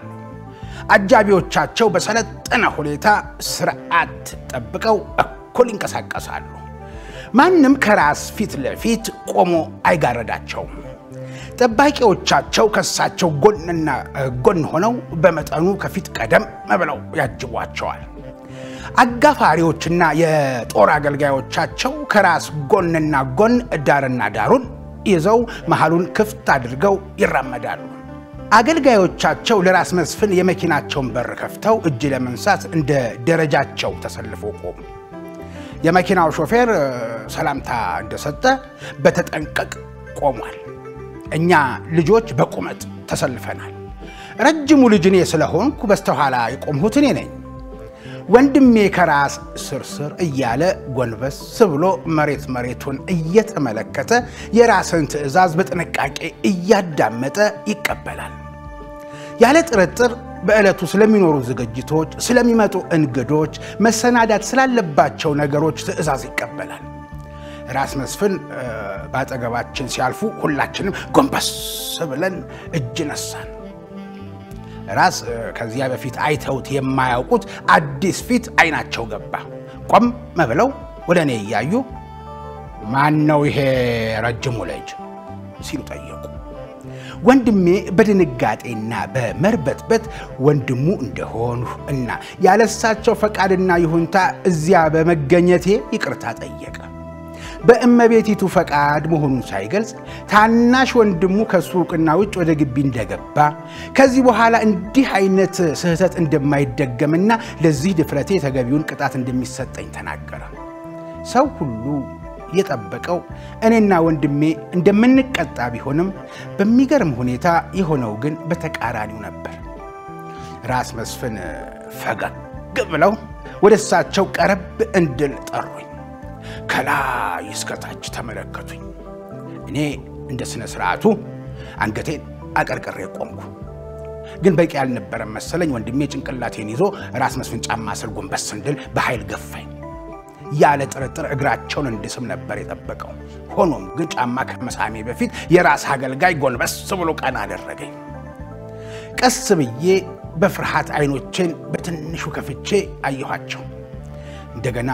B: አጃቢዎቻቸው በሰለጠነ ሁኔታ ስርዓት ጠብቀው እኩል ይንቀሳቀሳሉ። ማንም ከራስ ፊት ለፊት ቆሞ አይጋረዳቸውም። ጠባቂዎቻቸው ከሳቸው ጎንና ጎን ሆነው በመጠኑ ከፊት ቀደም ብለው ያጅቧቸዋል። አጋፋሪዎችና የጦር አገልጋዮቻቸው ከራስ ጎንና ጎን ዳርና ዳሩን ይዘው መሃሉን ክፍት አድርገው ይራመዳሉ። አገልጋዮቻቸው ለራስ መስፍን የመኪናቸውን በር ከፍተው እጅ ለመንሳት እንደ ደረጃቸው ተሰልፈው ቆሙ። የመኪናው ሾፌር ሰላምታ እንደሰጠ በተጠንቀቅ ቆሟል። እኛ ልጆች በቁመት ተሰልፈናል። ረጅሙ ልጅ እኔ ስለሆንኩ በስተኋላ የቆምሁት እኔ ነኝ። ወንድሜ ከራስ ስርስር እያለ ጎንበስ ብሎ መሬቱን እየተመለከተ የራስን ትዕዛዝ በጥንቃቄ እያዳመጠ ይቀበላል። ያለ ጥርጥር በእለቱ ስለሚኖሩ ዝግጅቶች፣ ስለሚመጡ እንግዶች፣ መሰናዳት ስላለባቸው ነገሮች ትዕዛዝ ይቀበላል። ራስ መስፍን ባጠገባችን ሲያልፉ ሁላችንም ጎንበስ ብለን እጅ ነሳን። ራስ ከዚያ በፊት አይተውት የማያውቁት አዲስ ፊት አይናቸው ገባ። ቆም ብለው ወደ እኔ እያዩ ማን ነው ይሄ ረጅሙ ልጅ ሲሉ ጠየቁ። ወንድሜ በድንጋጤና በመርበትበት ወንድሙ እንደሆኑ እና ያለሳቸው ፈቃድና ይሁንታ እዚያ በመገኘቴ ይቅርታ ጠየቀ። በእመቤቲቱ ፈቃድ መሆኑን ሳይገልጽ ታናሽ ወንድሙ ከሱቅና ውጭ ወደ ግቢ እንደገባ ከዚህ በኋላ እንዲህ አይነት ስህተት እንደማይደገምና ለዚህ ድፍረቴ ተገቢውን ቅጣት እንደሚሰጠኝ ተናገረ። ሰው ሁሉ የጠበቀው እኔና ወንድሜ እንደምንቀጣ ቢሆንም በሚገርም ሁኔታ የሆነው ግን በተቃራኒው ነበር። ራስ መስፍን ፈገግ ብለው ወደ እሳቸው ቀረብ እንድል ጠሩኝ። ከላይ እስከታች ተመለከቱኝ። እኔ እንደ ስነ ስርዓቱ አንገቴን አቀርቅሬ ቆምኩ። ግን በቂ ያልነበረም መሰለኝ። ወንድሜ ጭንቅላቴን ይዞ ራስ መስፍን ጫማ ስር ጎንበስ እንድል በኃይል ገፋኝ። ያለ ጥርጥር እግራቸውን እንድስም ነበር የጠበቀው። ሆኖም ግን ጫማ ከመሳሜ በፊት የራስ አገልጋይ ጎንበስ ብሎ ቀና አደረገኝ። ቀስ ብዬ በፍርሃት አይኖቼን በትንሹ ከፍቼ አየኋቸው። እንደገና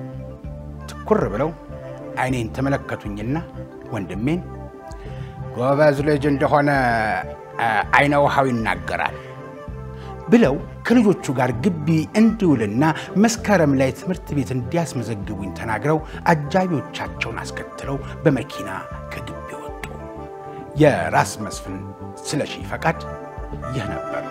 B: ትኩር ብለው አይኔን ተመለከቱኝና ወንድሜን ጎበዝ ልጅ እንደሆነ አይነ ውሃው ይናገራል ብለው ከልጆቹ ጋር ግቢ እንዲውልና መስከረም ላይ ትምህርት ቤት እንዲያስመዘግቡኝ ተናግረው አጃቢዎቻቸውን አስከትለው በመኪና ከግቢ ወጡ። የራስ መስፍን ስለሺ ፈቃድ ይህ ነበር።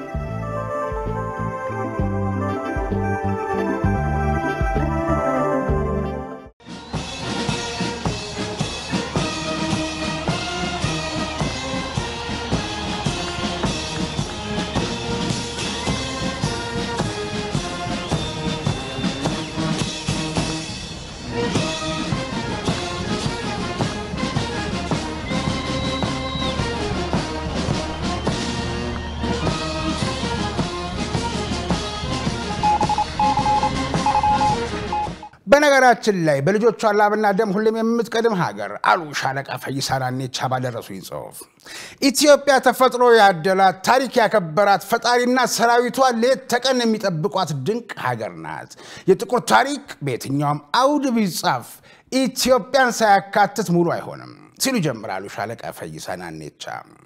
B: በነገራችን ላይ በልጆቿ ላብና ደም ሁሌም የምትቀድም ሀገር አሉ ሻለቃ ፈይሳ ናኔቻ ባደረሱኝ ጽሑፍ። ኢትዮጵያ ተፈጥሮ ያደላት ታሪክ ያከበራት ፈጣሪና ሰራዊቷ ሌት ተቀን የሚጠብቋት ድንቅ ሀገር ናት። የጥቁር ታሪክ በየትኛውም አውድ ቢጻፍ ኢትዮጵያን ሳያካትት ሙሉ አይሆንም ሲሉ ጀምራሉ ሻለቃ ፈይሳ ናኔቻ።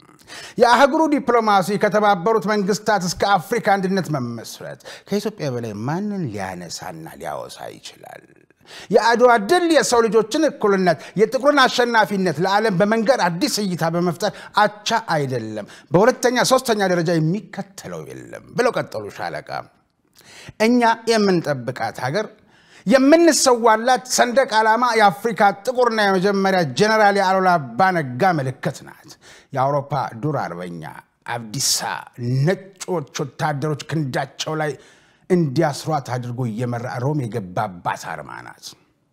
B: የአህጉሩ ዲፕሎማሲ ከተባበሩት መንግስታት እስከ አፍሪካ አንድነት መመስረት ከኢትዮጵያ በላይ ማንን ሊያነሳና ሊያወሳ ይችላል? የአድዋ ድል የሰው ልጆችን እኩልነት የጥቁርን አሸናፊነት ለዓለም በመንገድ አዲስ እይታ በመፍጠር አቻ አይደለም፣ በሁለተኛ ሶስተኛ ደረጃ የሚከተለው የለም ብለው ቀጠሉ ሻለቃ። እኛ የምንጠብቃት ሀገር የምንሰዋላት ሰንደቅ ዓላማ የአፍሪካ ጥቁርና የመጀመሪያ ጀነራል አሉላ አባ ነጋ ምልክት ናት። የአውሮፓ ዱር አርበኛ አብዲሳ ነጮች ወታደሮች ክንዳቸው ላይ እንዲያስሯት አድርጎ እየመራ ሮም የገባባት አርማ ናት።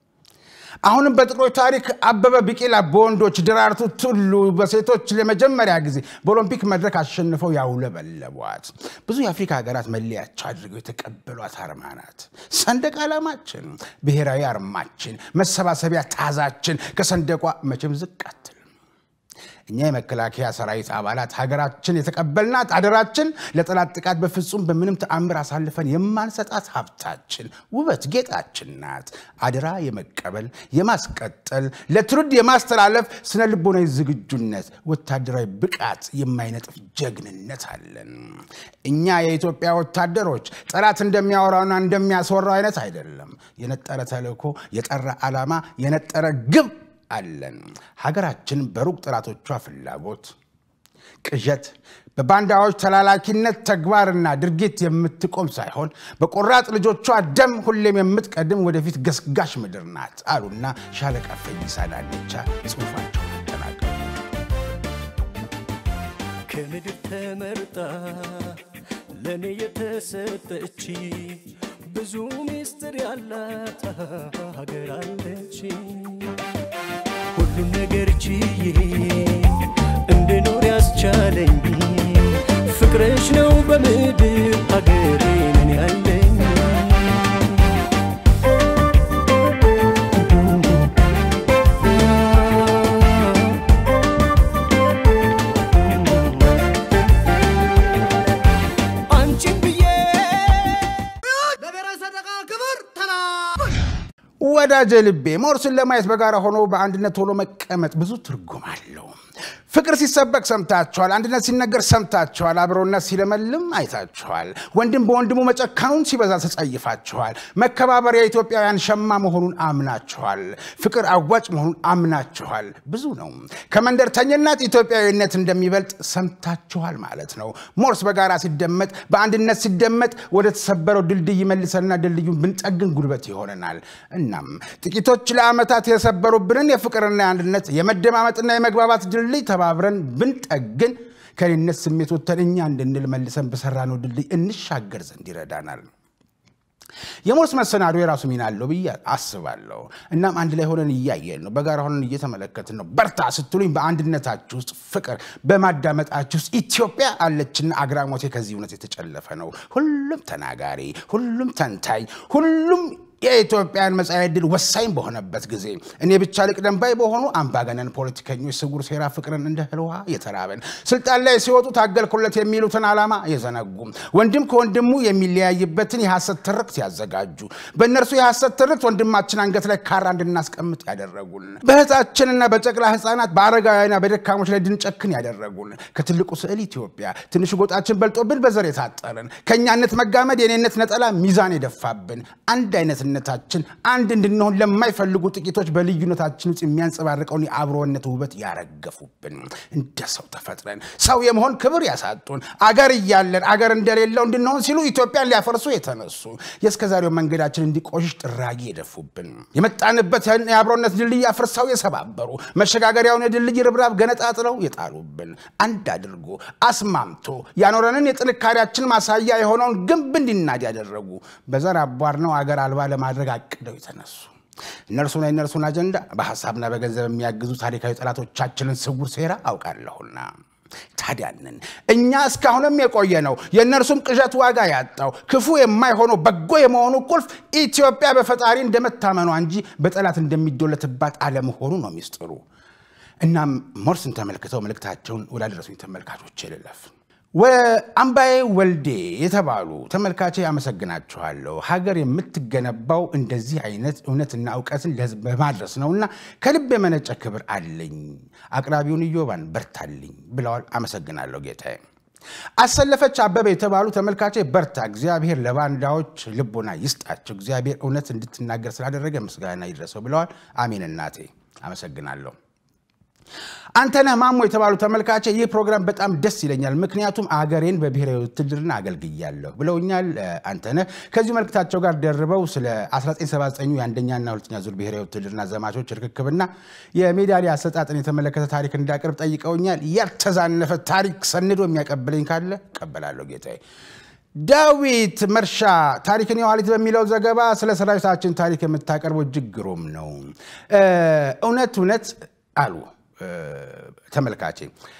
B: አሁንም በጥቁሮች ታሪክ አበበ ቢቂላ በወንዶች ደራርቱ ቱሉ በሴቶች ለመጀመሪያ ጊዜ በኦሎምፒክ መድረክ አሸንፈው ያውለበለቧት ብዙ የአፍሪካ ሀገራት መለያቸው አድርገው የተቀበሏት አርማ ናት። ሰንደቅ ዓላማችን ብሔራዊ አርማችን መሰባሰቢያ ታዛችን ከሰንደቋ መቼም ዝቅ አትልም። እኛ የመከላከያ ሰራዊት አባላት ሀገራችን የተቀበልናት አደራችን ለጠላት ጥቃት በፍጹም በምንም ተአምር አሳልፈን የማንሰጣት ሀብታችን ውበት ጌጣችን ናት። አደራ የመቀበል የማስቀጠል ለትውልድ የማስተላለፍ ስነ ልቦናዊ ዝግጁነት ወታደራዊ ብቃት የማይነጥፍ ጀግንነት አለን። እኛ የኢትዮጵያ ወታደሮች ጠላት እንደሚያወራውና እንደሚያስወራው አይነት አይደለም። የነጠረ ተልእኮ የጠራ ዓላማ የነጠረ ግብ አለን። ሀገራችን በሩቅ ጠላቶቿ ፍላጎት ቅዠት በባንዳዎች ተላላኪነት ተግባርና ድርጊት የምትቆም ሳይሆን በቆራጥ ልጆቿ ደም ሁሌም የምትቀድም ወደፊት ገስጋሽ ምድር ናት አሉና ሻለቃ ፈይሳ ናኔቻ ጽሑፋቸውን አጠናቀቁ።
C: ከምድር ተመርጣ ለኔ የተሰጠች ብዙ ሚስጥር ያላት ሀገር አለች። ሁሉም ነገር ችዬ እንድኖር ያስቻለኝ ፍቅርሽ ነው በምድር ሀገሬ ነን ያለኝ። አንቺን ብዬ
D: ለብሔራዊ ሰንደቅ ክብር ተላ
B: ወዳጄ ልቤ ሞርስን ለማየት በጋራ ሆኖ በአንድነት ሆኖ መቀመጥ ብዙ ትርጉም አለው። ፍቅር ሲሰበክ ሰምታችኋል፣ አንድነት ሲነገር ሰምታችኋል፣ አብሮነት ሲለመልም አይታችኋል፣ ወንድም በወንድሙ መጨከኑን ሲበዛ ተጸይፋችኋል፣ መከባበር የኢትዮጵያውያን ሸማ መሆኑን አምናችኋል፣ ፍቅር አዋጭ መሆኑን አምናችኋል። ብዙ ነው። ከመንደርተኝነት ኢትዮጵያዊነት እንደሚበልጥ ሰምታችኋል ማለት ነው። ሞርስ በጋራ ሲደመጥ በአንድነት ሲደመጥ ወደ ተሰበረው ድልድይ ይመልሰና ድልድዩን ብንጠግን ጉልበት ይሆነናል። እናም ጥቂቶች ለዓመታት የሰበሩብንን የፍቅርና የአንድነት የመደማመጥና የመግባባት ድልድይ ተባብረን ብንጠግን ከኔነት ስሜት ወጥተን እኛ እንድንል መልሰን በሰራነው ድልድይ እንሻገር ዘንድ ይረዳናል። የሞርስ መሰናዶ የራሱ ሚና አለው ብዬ አስባለሁ። እናም አንድ ላይ ሆነን እያየን ነው፣ በጋራ ሆነን እየተመለከትን ነው። በርታ ስትሉኝ በአንድነታችሁ ውስጥ ፍቅር በማዳመጣችሁ ውስጥ ኢትዮጵያ አለችና አግራሞቴ ከዚህ እውነት የተጨለፈ ነው። ሁሉም ተናጋሪ፣ ሁሉም ተንታኝ፣ ሁሉም የኢትዮጵያን መጻኢ ዕድል ወሳኝ በሆነበት ጊዜ እኔ ብቻ ልቅደም ባይ በሆኑ አምባገነን ፖለቲከኞች ስውር ሴራ ፍቅርን እንደ ህልዋ የተራበን ስልጣን ላይ ሲወጡ ታገልኩለት የሚሉትን ዓላማ የዘነጉ ወንድም ከወንድሙ የሚለያይበትን የሐሰት ትርክት ያዘጋጁ በእነርሱ የሐሰት ትርክት ወንድማችን አንገት ላይ ካራ እንድናስቀምጥ ያደረጉን በህፃችንና በጨቅላ ህፃናት በአረጋውያንና በደካሞች ላይ ድንጨክን ያደረጉን ከትልቁ ስዕል ኢትዮጵያ ትንሽ ጎጣችን በልጦብን በዘር የታጠረን ከኛነት መጋመድ የኔነት ነጠላ ሚዛን የደፋብን አንድ አይነት ነታችን አንድ እንድንሆን ለማይፈልጉ ጥቂቶች በልዩነታችን ውስጥ የሚያንጸባርቀውን የአብሮነት ውበት ያረገፉብን እንደ ሰው ተፈጥረን ሰው የመሆን ክብር ያሳጡን አገር ይያለን አገር እንደሌለው እንድንሆን ሲሉ ኢትዮጵያን ሊያፈርሱ የተነሱ የስከዛሬው መንገዳችን እንዲቆሽሽ ጥራጊ የደፉብን የመጣንበት የአብሮነት ድልድይ አፍርሰው የሰባበሩ መሸጋገሪያውን ድልድይ ርብራብ ገነጣጥለው የጣሉብን አንድ አድርጎ አስማምቶ ያኖረንን የጥንካሬያችን ማሳያ የሆነውን ግንብ እንዲናድ ያደረጉ በዘር አቧርነው አገር አልባ ለማድረግ አቅደው የተነሱ እነርሱን አጀንዳ በሐሳብና በገንዘብ የሚያግዙ ታሪካዊ ጠላቶቻችንን ስውር ሴራ አውቃለሁና ታዲያንን እኛ እስካሁንም የቆየ ነው የነርሱም ቅዠት ዋጋ ያጣው ክፉ የማይሆነው በጎ የመሆኑ ቁልፍ ኢትዮጵያ በፈጣሪ እንደመታመኗ እንጂ በጠላት እንደሚዶለትባት አለመሆኑ ነው ሚስጥሩ እናም ሞርስን ተመልክተው መልእክታቸውን ወላደረሱኝ ተመልካቾች ይለለፍ ወአምባዬ ወልዴ የተባሉ ተመልካቼ አመሰግናችኋለሁ ሀገር የምትገነባው እንደዚህ አይነት እውነትና ዕውቀትን ለህዝብ በማድረስ ነውና ከልብ የመነጨ ክብር አለኝ አቅራቢውን ኢዮባን በርታልኝ ብለዋል አመሰግናለሁ ጌታዬ አሰለፈች አበበ የተባሉ ተመልካቼ በርታ እግዚአብሔር ለባንዳዎች ልቦና ይስጣቸው እግዚአብሔር እውነት እንድትናገር ስላደረገ ምስጋና ይድረሰው ብለዋል አሜን እናቴ አመሰግናለሁ አንተነህ ማሞ የተባሉ ተመልካቼ ይህ ፕሮግራም በጣም ደስ ይለኛል ምክንያቱም አገሬን በብሔራዊ ውትድርና አገልግያለሁ ብለውኛል አንተነህ ከዚህ መልእክታቸው ጋር ደርበው ስለ 1979 የአንደኛና ሁለተኛ ዙር ብሔራዊ ውትድርና ዘማቾች ርክክብና የሜዳሊያ አሰጣጥን የተመለከተ ታሪክ እንዳቀርብ ጠይቀውኛል ያልተዛነፈ ታሪክ ሰንዶ የሚያቀብለኝ ካለ ቀበላለሁ ጌታዬ ዳዊት መርሻ ታሪክን የዋሊት በሚለው ዘገባ ስለ ሰራዊታችን ታሪክ የምታቀርበው እጅግ ግሩም ነው እውነት አሉ ተመልካቼ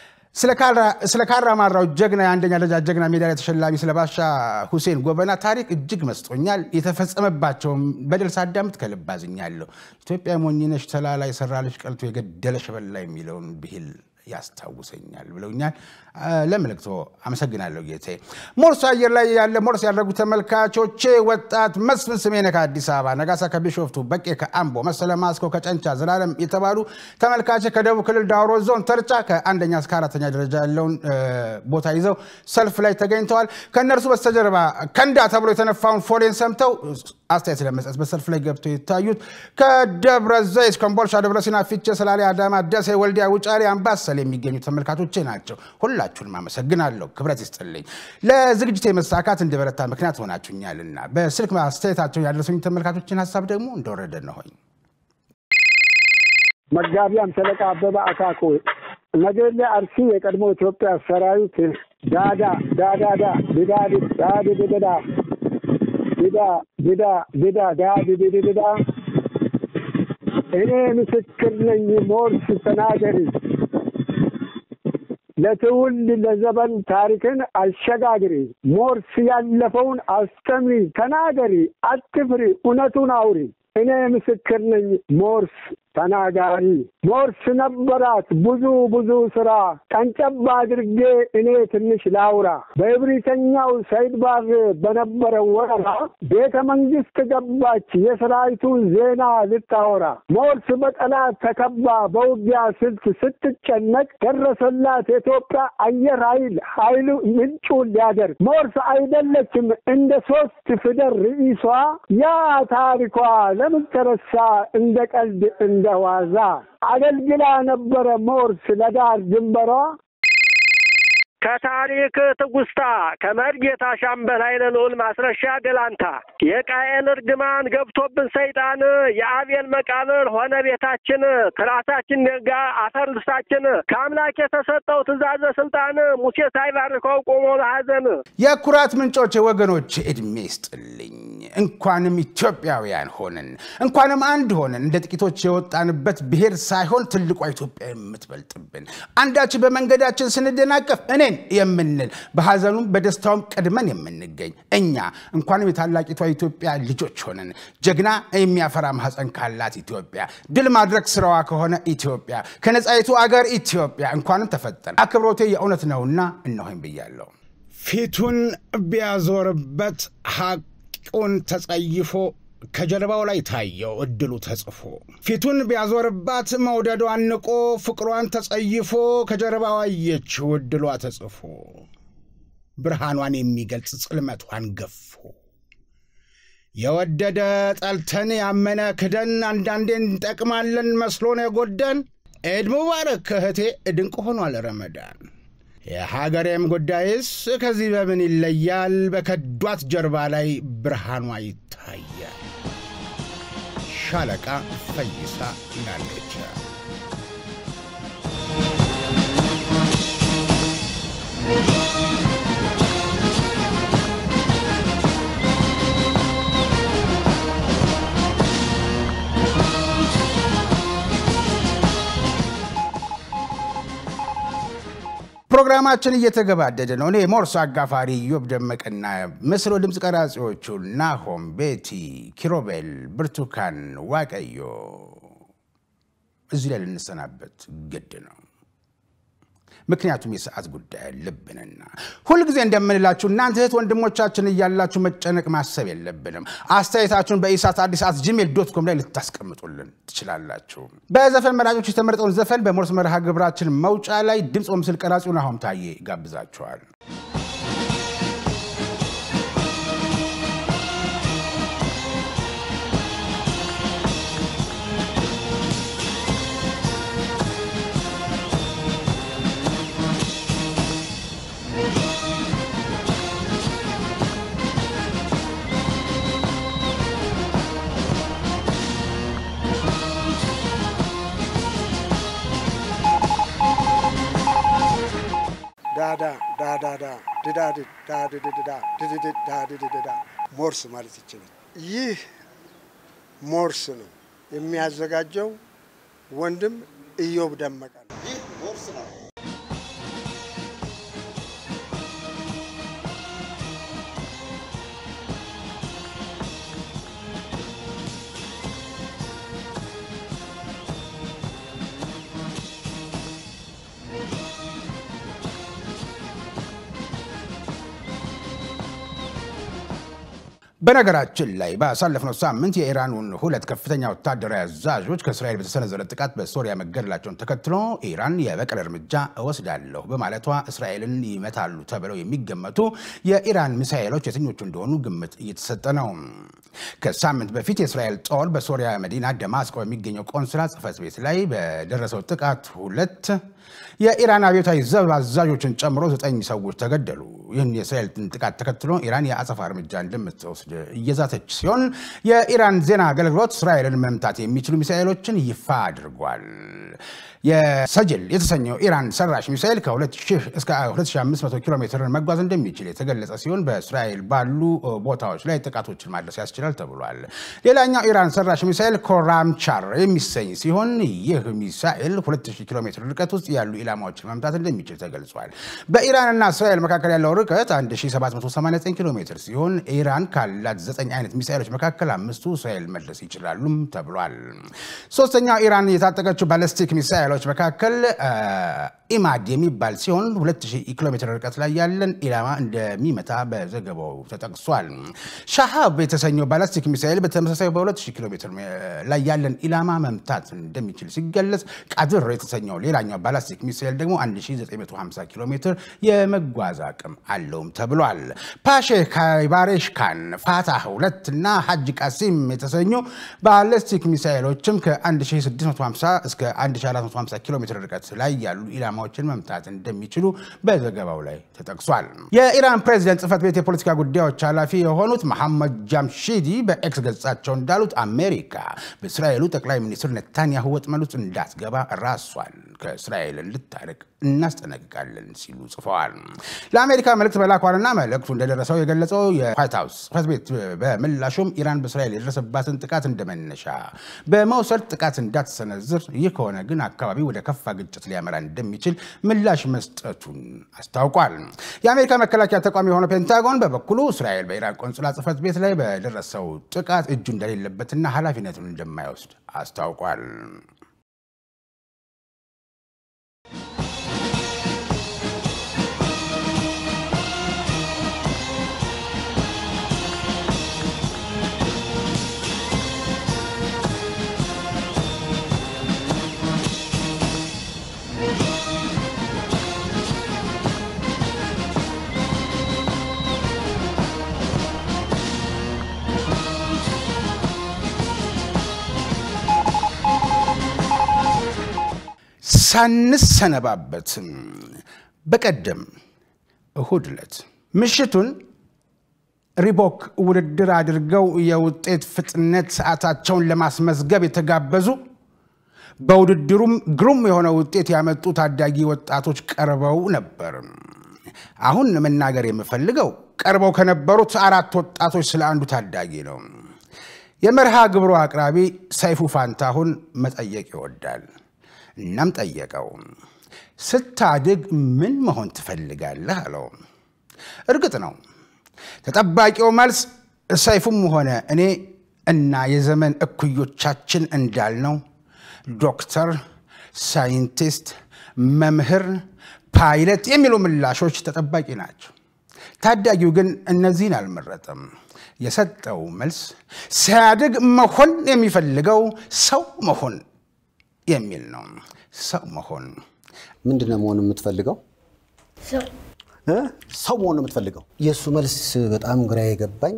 B: ስለ ካራማራው ጀግና የአንደኛ ደረጃ ጀግና ሜዳሊያ ተሸላሚ ስለ ባሻ ሁሴን ጎበና ታሪክ እጅግ መስጦኛል የተፈጸመባቸው በደል ሳዳምጥ ከልባዝኛለሁ ኢትዮጵያ ሞኝነሽ ተላላይ ሰራልሽ ቀልቶ የገደለሽ በላ የሚለውን ብሂል ያስታውሰኛል ብለውኛል ለምልክቶ አመሰግናለሁ ጌታዬ ሞርስ አየር ላይ ያለ ሞርስ ያደረጉ ተመልካቾቼ ወጣት መስፍን ስሜነ ከአዲስ አበባ ነጋሳ ከቢሾፍቱ በቄ ከአምቦ መሰለ ማስኮ ከጨንቻ ዘላለም የተባሉ ተመልካቾች ከደቡብ ክልል ዳውሮ ዞን ተርጫ ከአንደኛ እስከ አራተኛ ደረጃ ያለውን ቦታ ይዘው ሰልፍ ላይ ተገኝተዋል ከነርሱ በስተጀርባ ከንዳ ተብሎ የተነፋውን ፎሌን ሰምተው አስተያየት ለመስጠት በሰልፍ ላይ ገብተው ይታዩት ከደብረ ዘይት ኮምቦልቻ ደብረ ሲና ፊቼ ሰላሌ አዳማ ደሴ ወልዲያ ውጫሌ አምባሰል የሚገኙ ተመልካቾቼ ናቸው ሁላችሁንም አመሰግናለሁ ክብረት ይስጥልኝ ለዝግጅቴ መሳካት እንደበረታ ምክንያት ሆናችሁኛልና በስልክ አስተያየታቸውን ያደረሱኝ ተመልካቾችን ሐሳብ ደግሞ እንደወረደ ነው ሆይ
D: መጋቢያም ሰለቃ አበባ አካኮ ነገሌ አርሲ የቀድሞ ኢትዮጵያ ሰራዊት ዳዳ እኔ ምስክር ነኝ ሞርስ ተናገሪ ለትውልድ ለዘመን ታሪክን አሸጋግሪ ሞርስ ያለፈውን አስተምሪ ተናገሪ አትፍሪ እውነቱን አውሪ እኔ ምስክር ነኝ ሞርስ ተናጋሪ ሞርስ ነበራት ብዙ ስራ ቀንጨባ አድርጌ እኔ ትንሽ ላውራ በእብሪተኛው ሰይድ ባር በነበረው ወረራ ቤተ መንግስት ገባች የሰራዊቱን ዜና ልታወራ ሞርስ በጠላት ተከባ በውጊያ ስልት ስትጨነቅ ደረሰላት የኢትዮጵያ አየር ኃይሉ ምንጩን ሊያደርግ ሞርስ አይደለችም እንደ 3 ፊደል ርዕሷ ያ ታሪኳ ለምን ተረሳ እንደ ቀልድ እንደዋዛ አገልግላ ነበረ ሞርስ ለዳር ድንበሯ
E: ከታሪክ ትጉስታ ከመርጌታ ሻምበል ኃይለልዑል ማስረሻ ገላንታ የቃየል እርግማን ገብቶብን ሰይጣን የአቤል መቃብር ሆነ ቤታችን ትራታችን ነጋ አፈር ልብሳችን ከአምላክ የተሰጠው ትእዛዘ ስልጣን ሙሴ ሳይባርከው ቆሞ በሐዘን
B: የኩራት ምንጮች ወገኖች እድሜ ይስጥልኝ እንኳንም ኢትዮጵያውያን ሆነን እንኳንም አንድ ሆነን እንደ ጥቂቶች የወጣንበት ብሔር ሳይሆን ትልቋ ኢትዮጵያ የምትበልጥብን አንዳች በመንገዳችን ስንደናቀፍ እኔ የምንል በሐዘኑም በደስታውም ቀድመን የምንገኝ እኛ እንኳንም የታላቂቷ ኢትዮጵያ ልጆች ሆነን ጀግና የሚያፈራ ማህፀን ካላት ኢትዮጵያ ድል ማድረግ ስራዋ ከሆነ ኢትዮጵያ ከነጻይቱ አገር ኢትዮጵያ እንኳንም ተፈጠን አክብሮቴ የእውነት ነውና እነሆኝ ብያለሁ ፊቱን ቢያዞርበት ሐቁን ተጸይፎ ከጀርባው ላይ ታየው እድሉ ተጽፎ ፊቱን ቢያዞርባት መውደዷን ንቆ ፍቅሯን ተጸይፎ ከጀርባው አየችው እድሏ ተጽፎ ብርሃኗን የሚገልጽ ጽልመቷን ገፎ የወደደ ጠልተን ያመነ ክደን አንዳንዴ እንጠቅማለን መስሎን የጎደን ኢድ ሙባረክ እህቴ ድንቅ ሆኗል ረመዳን የሀገሬም ጉዳይስ ከዚህ በምን ይለያል በከዷት ጀርባ ላይ ብርሃኗ ይታያል ሻለቃ ፈይሳ ናለች ፕሮግራማችን እየተገባደደ ነው። እኔ ሞርስ አጋፋሪ ዮብ ደመቀና መስሎ ድምጽ ቀራጺዎቹ ናሆም ቤቲ ኪሮቤል ብርቱካን ዋቀዮ እዚህ ላይ ልንሰናበት ግድ ነው። ምክንያቱም የሰዓት ጉዳይ ልብንና ሁሉ ጊዜ እንደምንላችሁ እናንተ እህት ወንድሞቻችን እያላችሁ መጨነቅ ማሰብ የለብንም። አስተያየታችሁን በisat@gmail.com ላይ ልታስቀምጡልን ትችላላችሁ። በዘፈን መራጮች የተመረጠውን ዘፈን በሞርስ መርሃ ግብራችን መውጫ ላይ ድምጽ ወምስል ቀራጺው ናሆም ታዬ ጋብዛችኋል።
A: ሞርስ ማለት ይችላል። ይህ ሞርስ ነው የሚያዘጋጀው ወንድም ኢዮብ ደመቀ ነው። ይህ ሞርስ ነው። በነገራችን ላይ ባሳለፍነው ሳምንት የኢራኑን ሁለት ከፍተኛ ወታደራዊ አዛዦች ከእስራኤል በተሰነዘረ ጥቃት በሶሪያ መገደላቸውን ተከትሎ ኢራን የበቀል እርምጃ እወስዳለሁ በማለቷ እስራኤልን ይመታሉ ተብለው የሚገመቱ የኢራን ሚሳኤሎች የትኞቹ እንደሆኑ ግምት እየተሰጠ ነው። ከሳምንት በፊት የእስራኤል ጦር በሶሪያ መዲና ደማስቆ በሚገኘው ቆንስላ ጽሕፈት ቤት ላይ በደረሰው ጥቃት ሁለት የኢራን አብዮታዊ ዘብ አዛዦችን ጨምሮ 9 ሰዎች ተገደሉ። ይህን የእስራኤል ጥቃት ተከትሎ ኢራን የአጸፋ እርምጃ እንደምትወስድ እየዛተች ሲሆን የኢራን ዜና አገልግሎት እስራኤልን መምታት የሚችሉ ሚሳኤሎችን ይፋ አድርጓል። የሰጅል የተሰኘው ኢራን ሰራሽ ሚሳኤል ከ2000 እስከ 2500 ኪሎ ሜትር መጓዝ እንደሚችል የተገለጸ ሲሆን በእስራኤል ባሉ ቦታዎች ላይ ጥቃቶችን ማድረስ ያስችላል ተብሏል። ሌላኛው ኢራን ሰራሽ ሚሳኤል ኮራምቻር የሚሰኝ ሲሆን ይህ ሚሳኤል 2000 ኪሎ ሜትር ርቀት ውስጥ ያሉ ኢላማዎችን መምታት እንደሚችል ተገልጿል። በኢራንና እስራኤል መካከል ያለው ርቀት 1789 ኪሎ ሜትር ሲሆን ኢራን ካላት 9 አይነት ሚሳኤሎች መካከል 5ቱ እስራኤል መድረስ ይችላሉም ተብሏል። ሶስተኛው ኢራን የታጠቀችው ባሊስቲክ ሚሳኤል መካከል ኢማድ የሚባል ሲሆን 2000 ኪሎ ሜትር ርቀት ላይ ያለን ኢላማ እንደሚመታ በዘገባው ተጠቅሷል። ሻሃብ የተሰኘው ባላስቲክ ሚሳኤል በተመሳሳይ በ2000 ኪሎ ሜትር ላይ ያለን ኢላማ መምታት እንደሚችል ሲገለጽ፣ ቃድር የተሰኘው ሌላኛው ባላስቲክ ሚሳኤል ደግሞ 1950 ኪሎ ሜትር የመጓዝ አቅም አለውም ተብሏል። ፓሼህ ካይባሬሽካን፣ ፋታህ 2 እና ሐጅ ቃሲም የተሰኙ ባላስቲክ ሚሳኤሎችም ከ1650 እስከ 1450 ኪሎ ሜትር ርቀት ላይ ያሉ ኢላማዎችን መምታት እንደሚችሉ በዘገባው ላይ ተጠቅሷል። የኢራን ፕሬዝዳንት ጽሕፈት ቤት የፖለቲካ ጉዳዮች ኃላፊ የሆኑት መሐመድ ጃምሺዲ በኤክስ ገጻቸው እንዳሉት አሜሪካ በእስራኤሉ ጠቅላይ ሚኒስትር ኔታንያሁ ወጥመድ ውስጥ እንዳትገባ ራሷን ከእስራኤል እንድታርቅ እናስጠነቅቃለን ሲሉ ጽፈዋል። ለአሜሪካ መልእክት በላኳልና መልእክቱ እንደደረሰው የገለጸው የዋይት ሃውስ ጽሕፈት ቤት በምላሹም ኢራን በእስራኤል የደረሰባትን ጥቃት እንደመነሻ በመውሰድ ጥቃት እንዳትሰነዝር፣ ይህ ከሆነ ግን አካባቢ ወደ ከፋ ግጭት ሊያመራ እንደሚችል ምላሽ መስጠቱን አስታውቋል። የአሜሪካ መከላከያ ተቋም የሆነው ፔንታጎን በበኩሉ እስራኤል በኢራን ቆንስላ ጽሕፈት ቤት ላይ በደረሰው ጥቃት እጁ እንደሌለበትና ኃላፊነቱን እንደማይወስድ አስታውቋል። ሳንሰነባበት በቀደም እሁድ ዕለት ምሽቱን ሪቦክ ውድድር አድርገው የውጤት ፍጥነት ሰዓታቸውን ለማስመዝገብ የተጋበዙ በውድድሩም ግሩም የሆነ ውጤት ያመጡ ታዳጊ ወጣቶች ቀርበው ነበር። አሁን መናገር የምፈልገው ቀርበው ከነበሩት 4 ወጣቶች ስለ አንዱ ታዳጊ ነው። የመርሃ ግብሩ አቅራቢ ሰይፉ ፋንታሁን መጠየቅ ይወዳል። እናም ጠየቀው።
B: ስታድግ ምን መሆን ትፈልጋለህ አለው። እርግጥ ነው ተጠባቂው መልስ ሰይፉም ሆነ እኔ እና የዘመን እኩዮቻችን እንዳልነው ዶክተር፣ ሳይንቲስት፣ መምህር፣ ፓይለት የሚሉ ምላሾች ተጠባቂ ናቸው። ታዳጊው ግን እነዚህን አልመረጠም። የሰጠው መልስ ሲያድግ መሆን የሚፈልገው ሰው መሆን የሚል ነው። ሰው መሆን
F: ምንድነው መሆን የምትፈልገው? ሰው መሆን የምትፈልገው? የሱ መልስ በጣም ግራ የገባኝ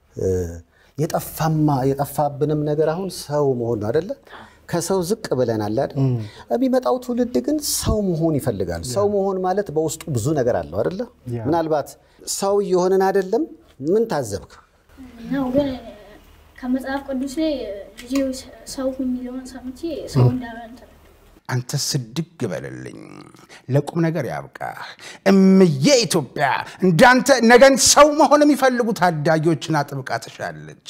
F: የጠፋብንም ነገር አሁን ሰው መሆን አይደለ? ከሰው ዝቅ ብለናል አይደል? የሚመጣው ትውልድ ግን ሰው መሆን ይፈልጋል። ሰው መሆን ማለት በውስጡ ብዙ ነገር አለው አይደለ? ምናልባት ሰው የሆነን አይደለም። ምን ታዘብክ?
G: ነው ግን ከመጽሐፍ ቅዱስ ላይ ልጅ ሰው የሚለውን ሰምቼ ሰው እንዳልሆነ
B: አንተ ስድግ በለልኝ፣ ለቁም ነገር ያብቃ። እምዬ ኢትዮጵያ እንዳንተ ነገን ሰው መሆን የሚፈልጉ ታዳጊዎችን አጥብቃ ትሻለች።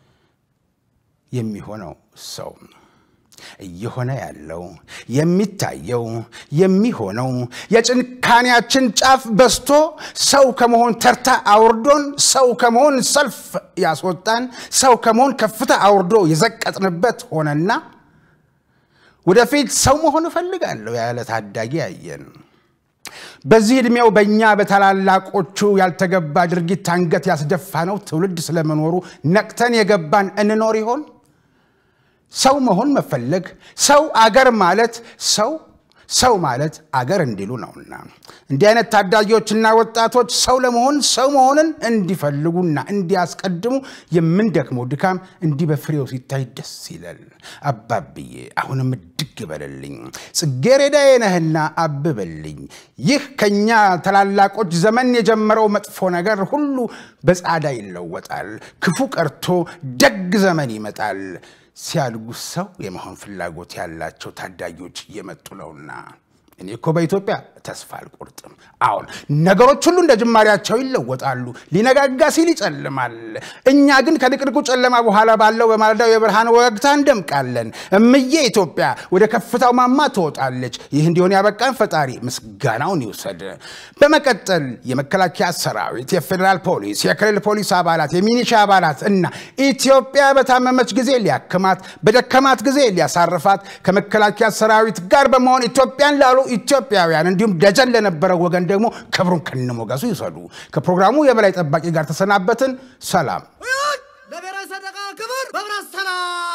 B: የሚሆነው ሰው እየሆነ ያለው የሚታየው የሚሆነው የጭንካኔያችን ጫፍ በስቶ ሰው ከመሆን ተርታ አውርዶን ሰው ከመሆን ሰልፍ ያስወጣን ሰው ከመሆን ከፍታ አውርዶ የዘቀጥንበት ሆነና ወደፊት ሰው መሆን ፈልጋለሁ ያለ ታዳጊ ያየን። በዚህ እድሜው በእኛ በታላላቆቹ ያልተገባ ድርጊት አንገት ያስደፋነው ትውልድ ስለመኖሩ ነቅተን የገባን እንኖር ይሆን? ሰው መሆን መፈለግ ሰው አገር ማለት ሰው ማለት አገር እንዲሉ ነውና እንዲህ አይነት ታዳጊዎችና ወጣቶች ሰው ለመሆን ሰው መሆንን እንዲፈልጉና እንዲያስቀድሙ የምንደክመው ድካም እንዲህ በፍሬው ሲታይ ደስ ይላል። አባብዬ አሁንም ድግ በለልኝ፣ ጽጌረዳዬ ነህና አብበልኝ። ይህ ከኛ ታላላቆች ዘመን የጀመረው መጥፎ ነገር ሁሉ በጻዳ ይለወጣል። ክፉ ቀርቶ ደግ ዘመን ይመጣል። ሲያድጉ ሰው የመሆን ፍላጎት ያላቸው ታዳጊዎች እየመጡ ነውና እኔ እኮ በኢትዮጵያ ተስፋ አልቆርጥም። አሁን ነገሮች ሁሉ እንደ ጅማሬያቸው ይለወጣሉ። ሊነጋጋ ሲል ይጨልማል። እኛ ግን ከድቅድቁ ጨለማ በኋላ ባለው በማለዳው የብርሃን ወግታ እንደምቃለን። እምዬ ኢትዮጵያ ወደ ከፍታው ማማ ትወጣለች። ይህ እንዲሆን ያበቃን ፈጣሪ ምስጋናውን ይውሰድ። በመቀጠል የመከላከያ ሰራዊት፣ የፌደራል ፖሊስ፣ የክልል ፖሊስ አባላት፣ የሚኒሻ አባላት እና ኢትዮጵያ በታመመች ጊዜ ሊያክማት በደከማት ጊዜ ሊያሳርፋት ከመከላከያ ሰራዊት ጋር በመሆን ኢትዮጵያን ላሉ ኢትዮጵያውያን እንዲሁም ደጀን ለነበረው ወገን ደግሞ ክብሩን ከነሞገሱ ይሰዱ። ከፕሮግራሙ የበላይ ጠባቂ ጋር ተሰናበትን። ሰላም።
C: ለብሔራዊ ሰንደቅ ክብር በብረት ሰላም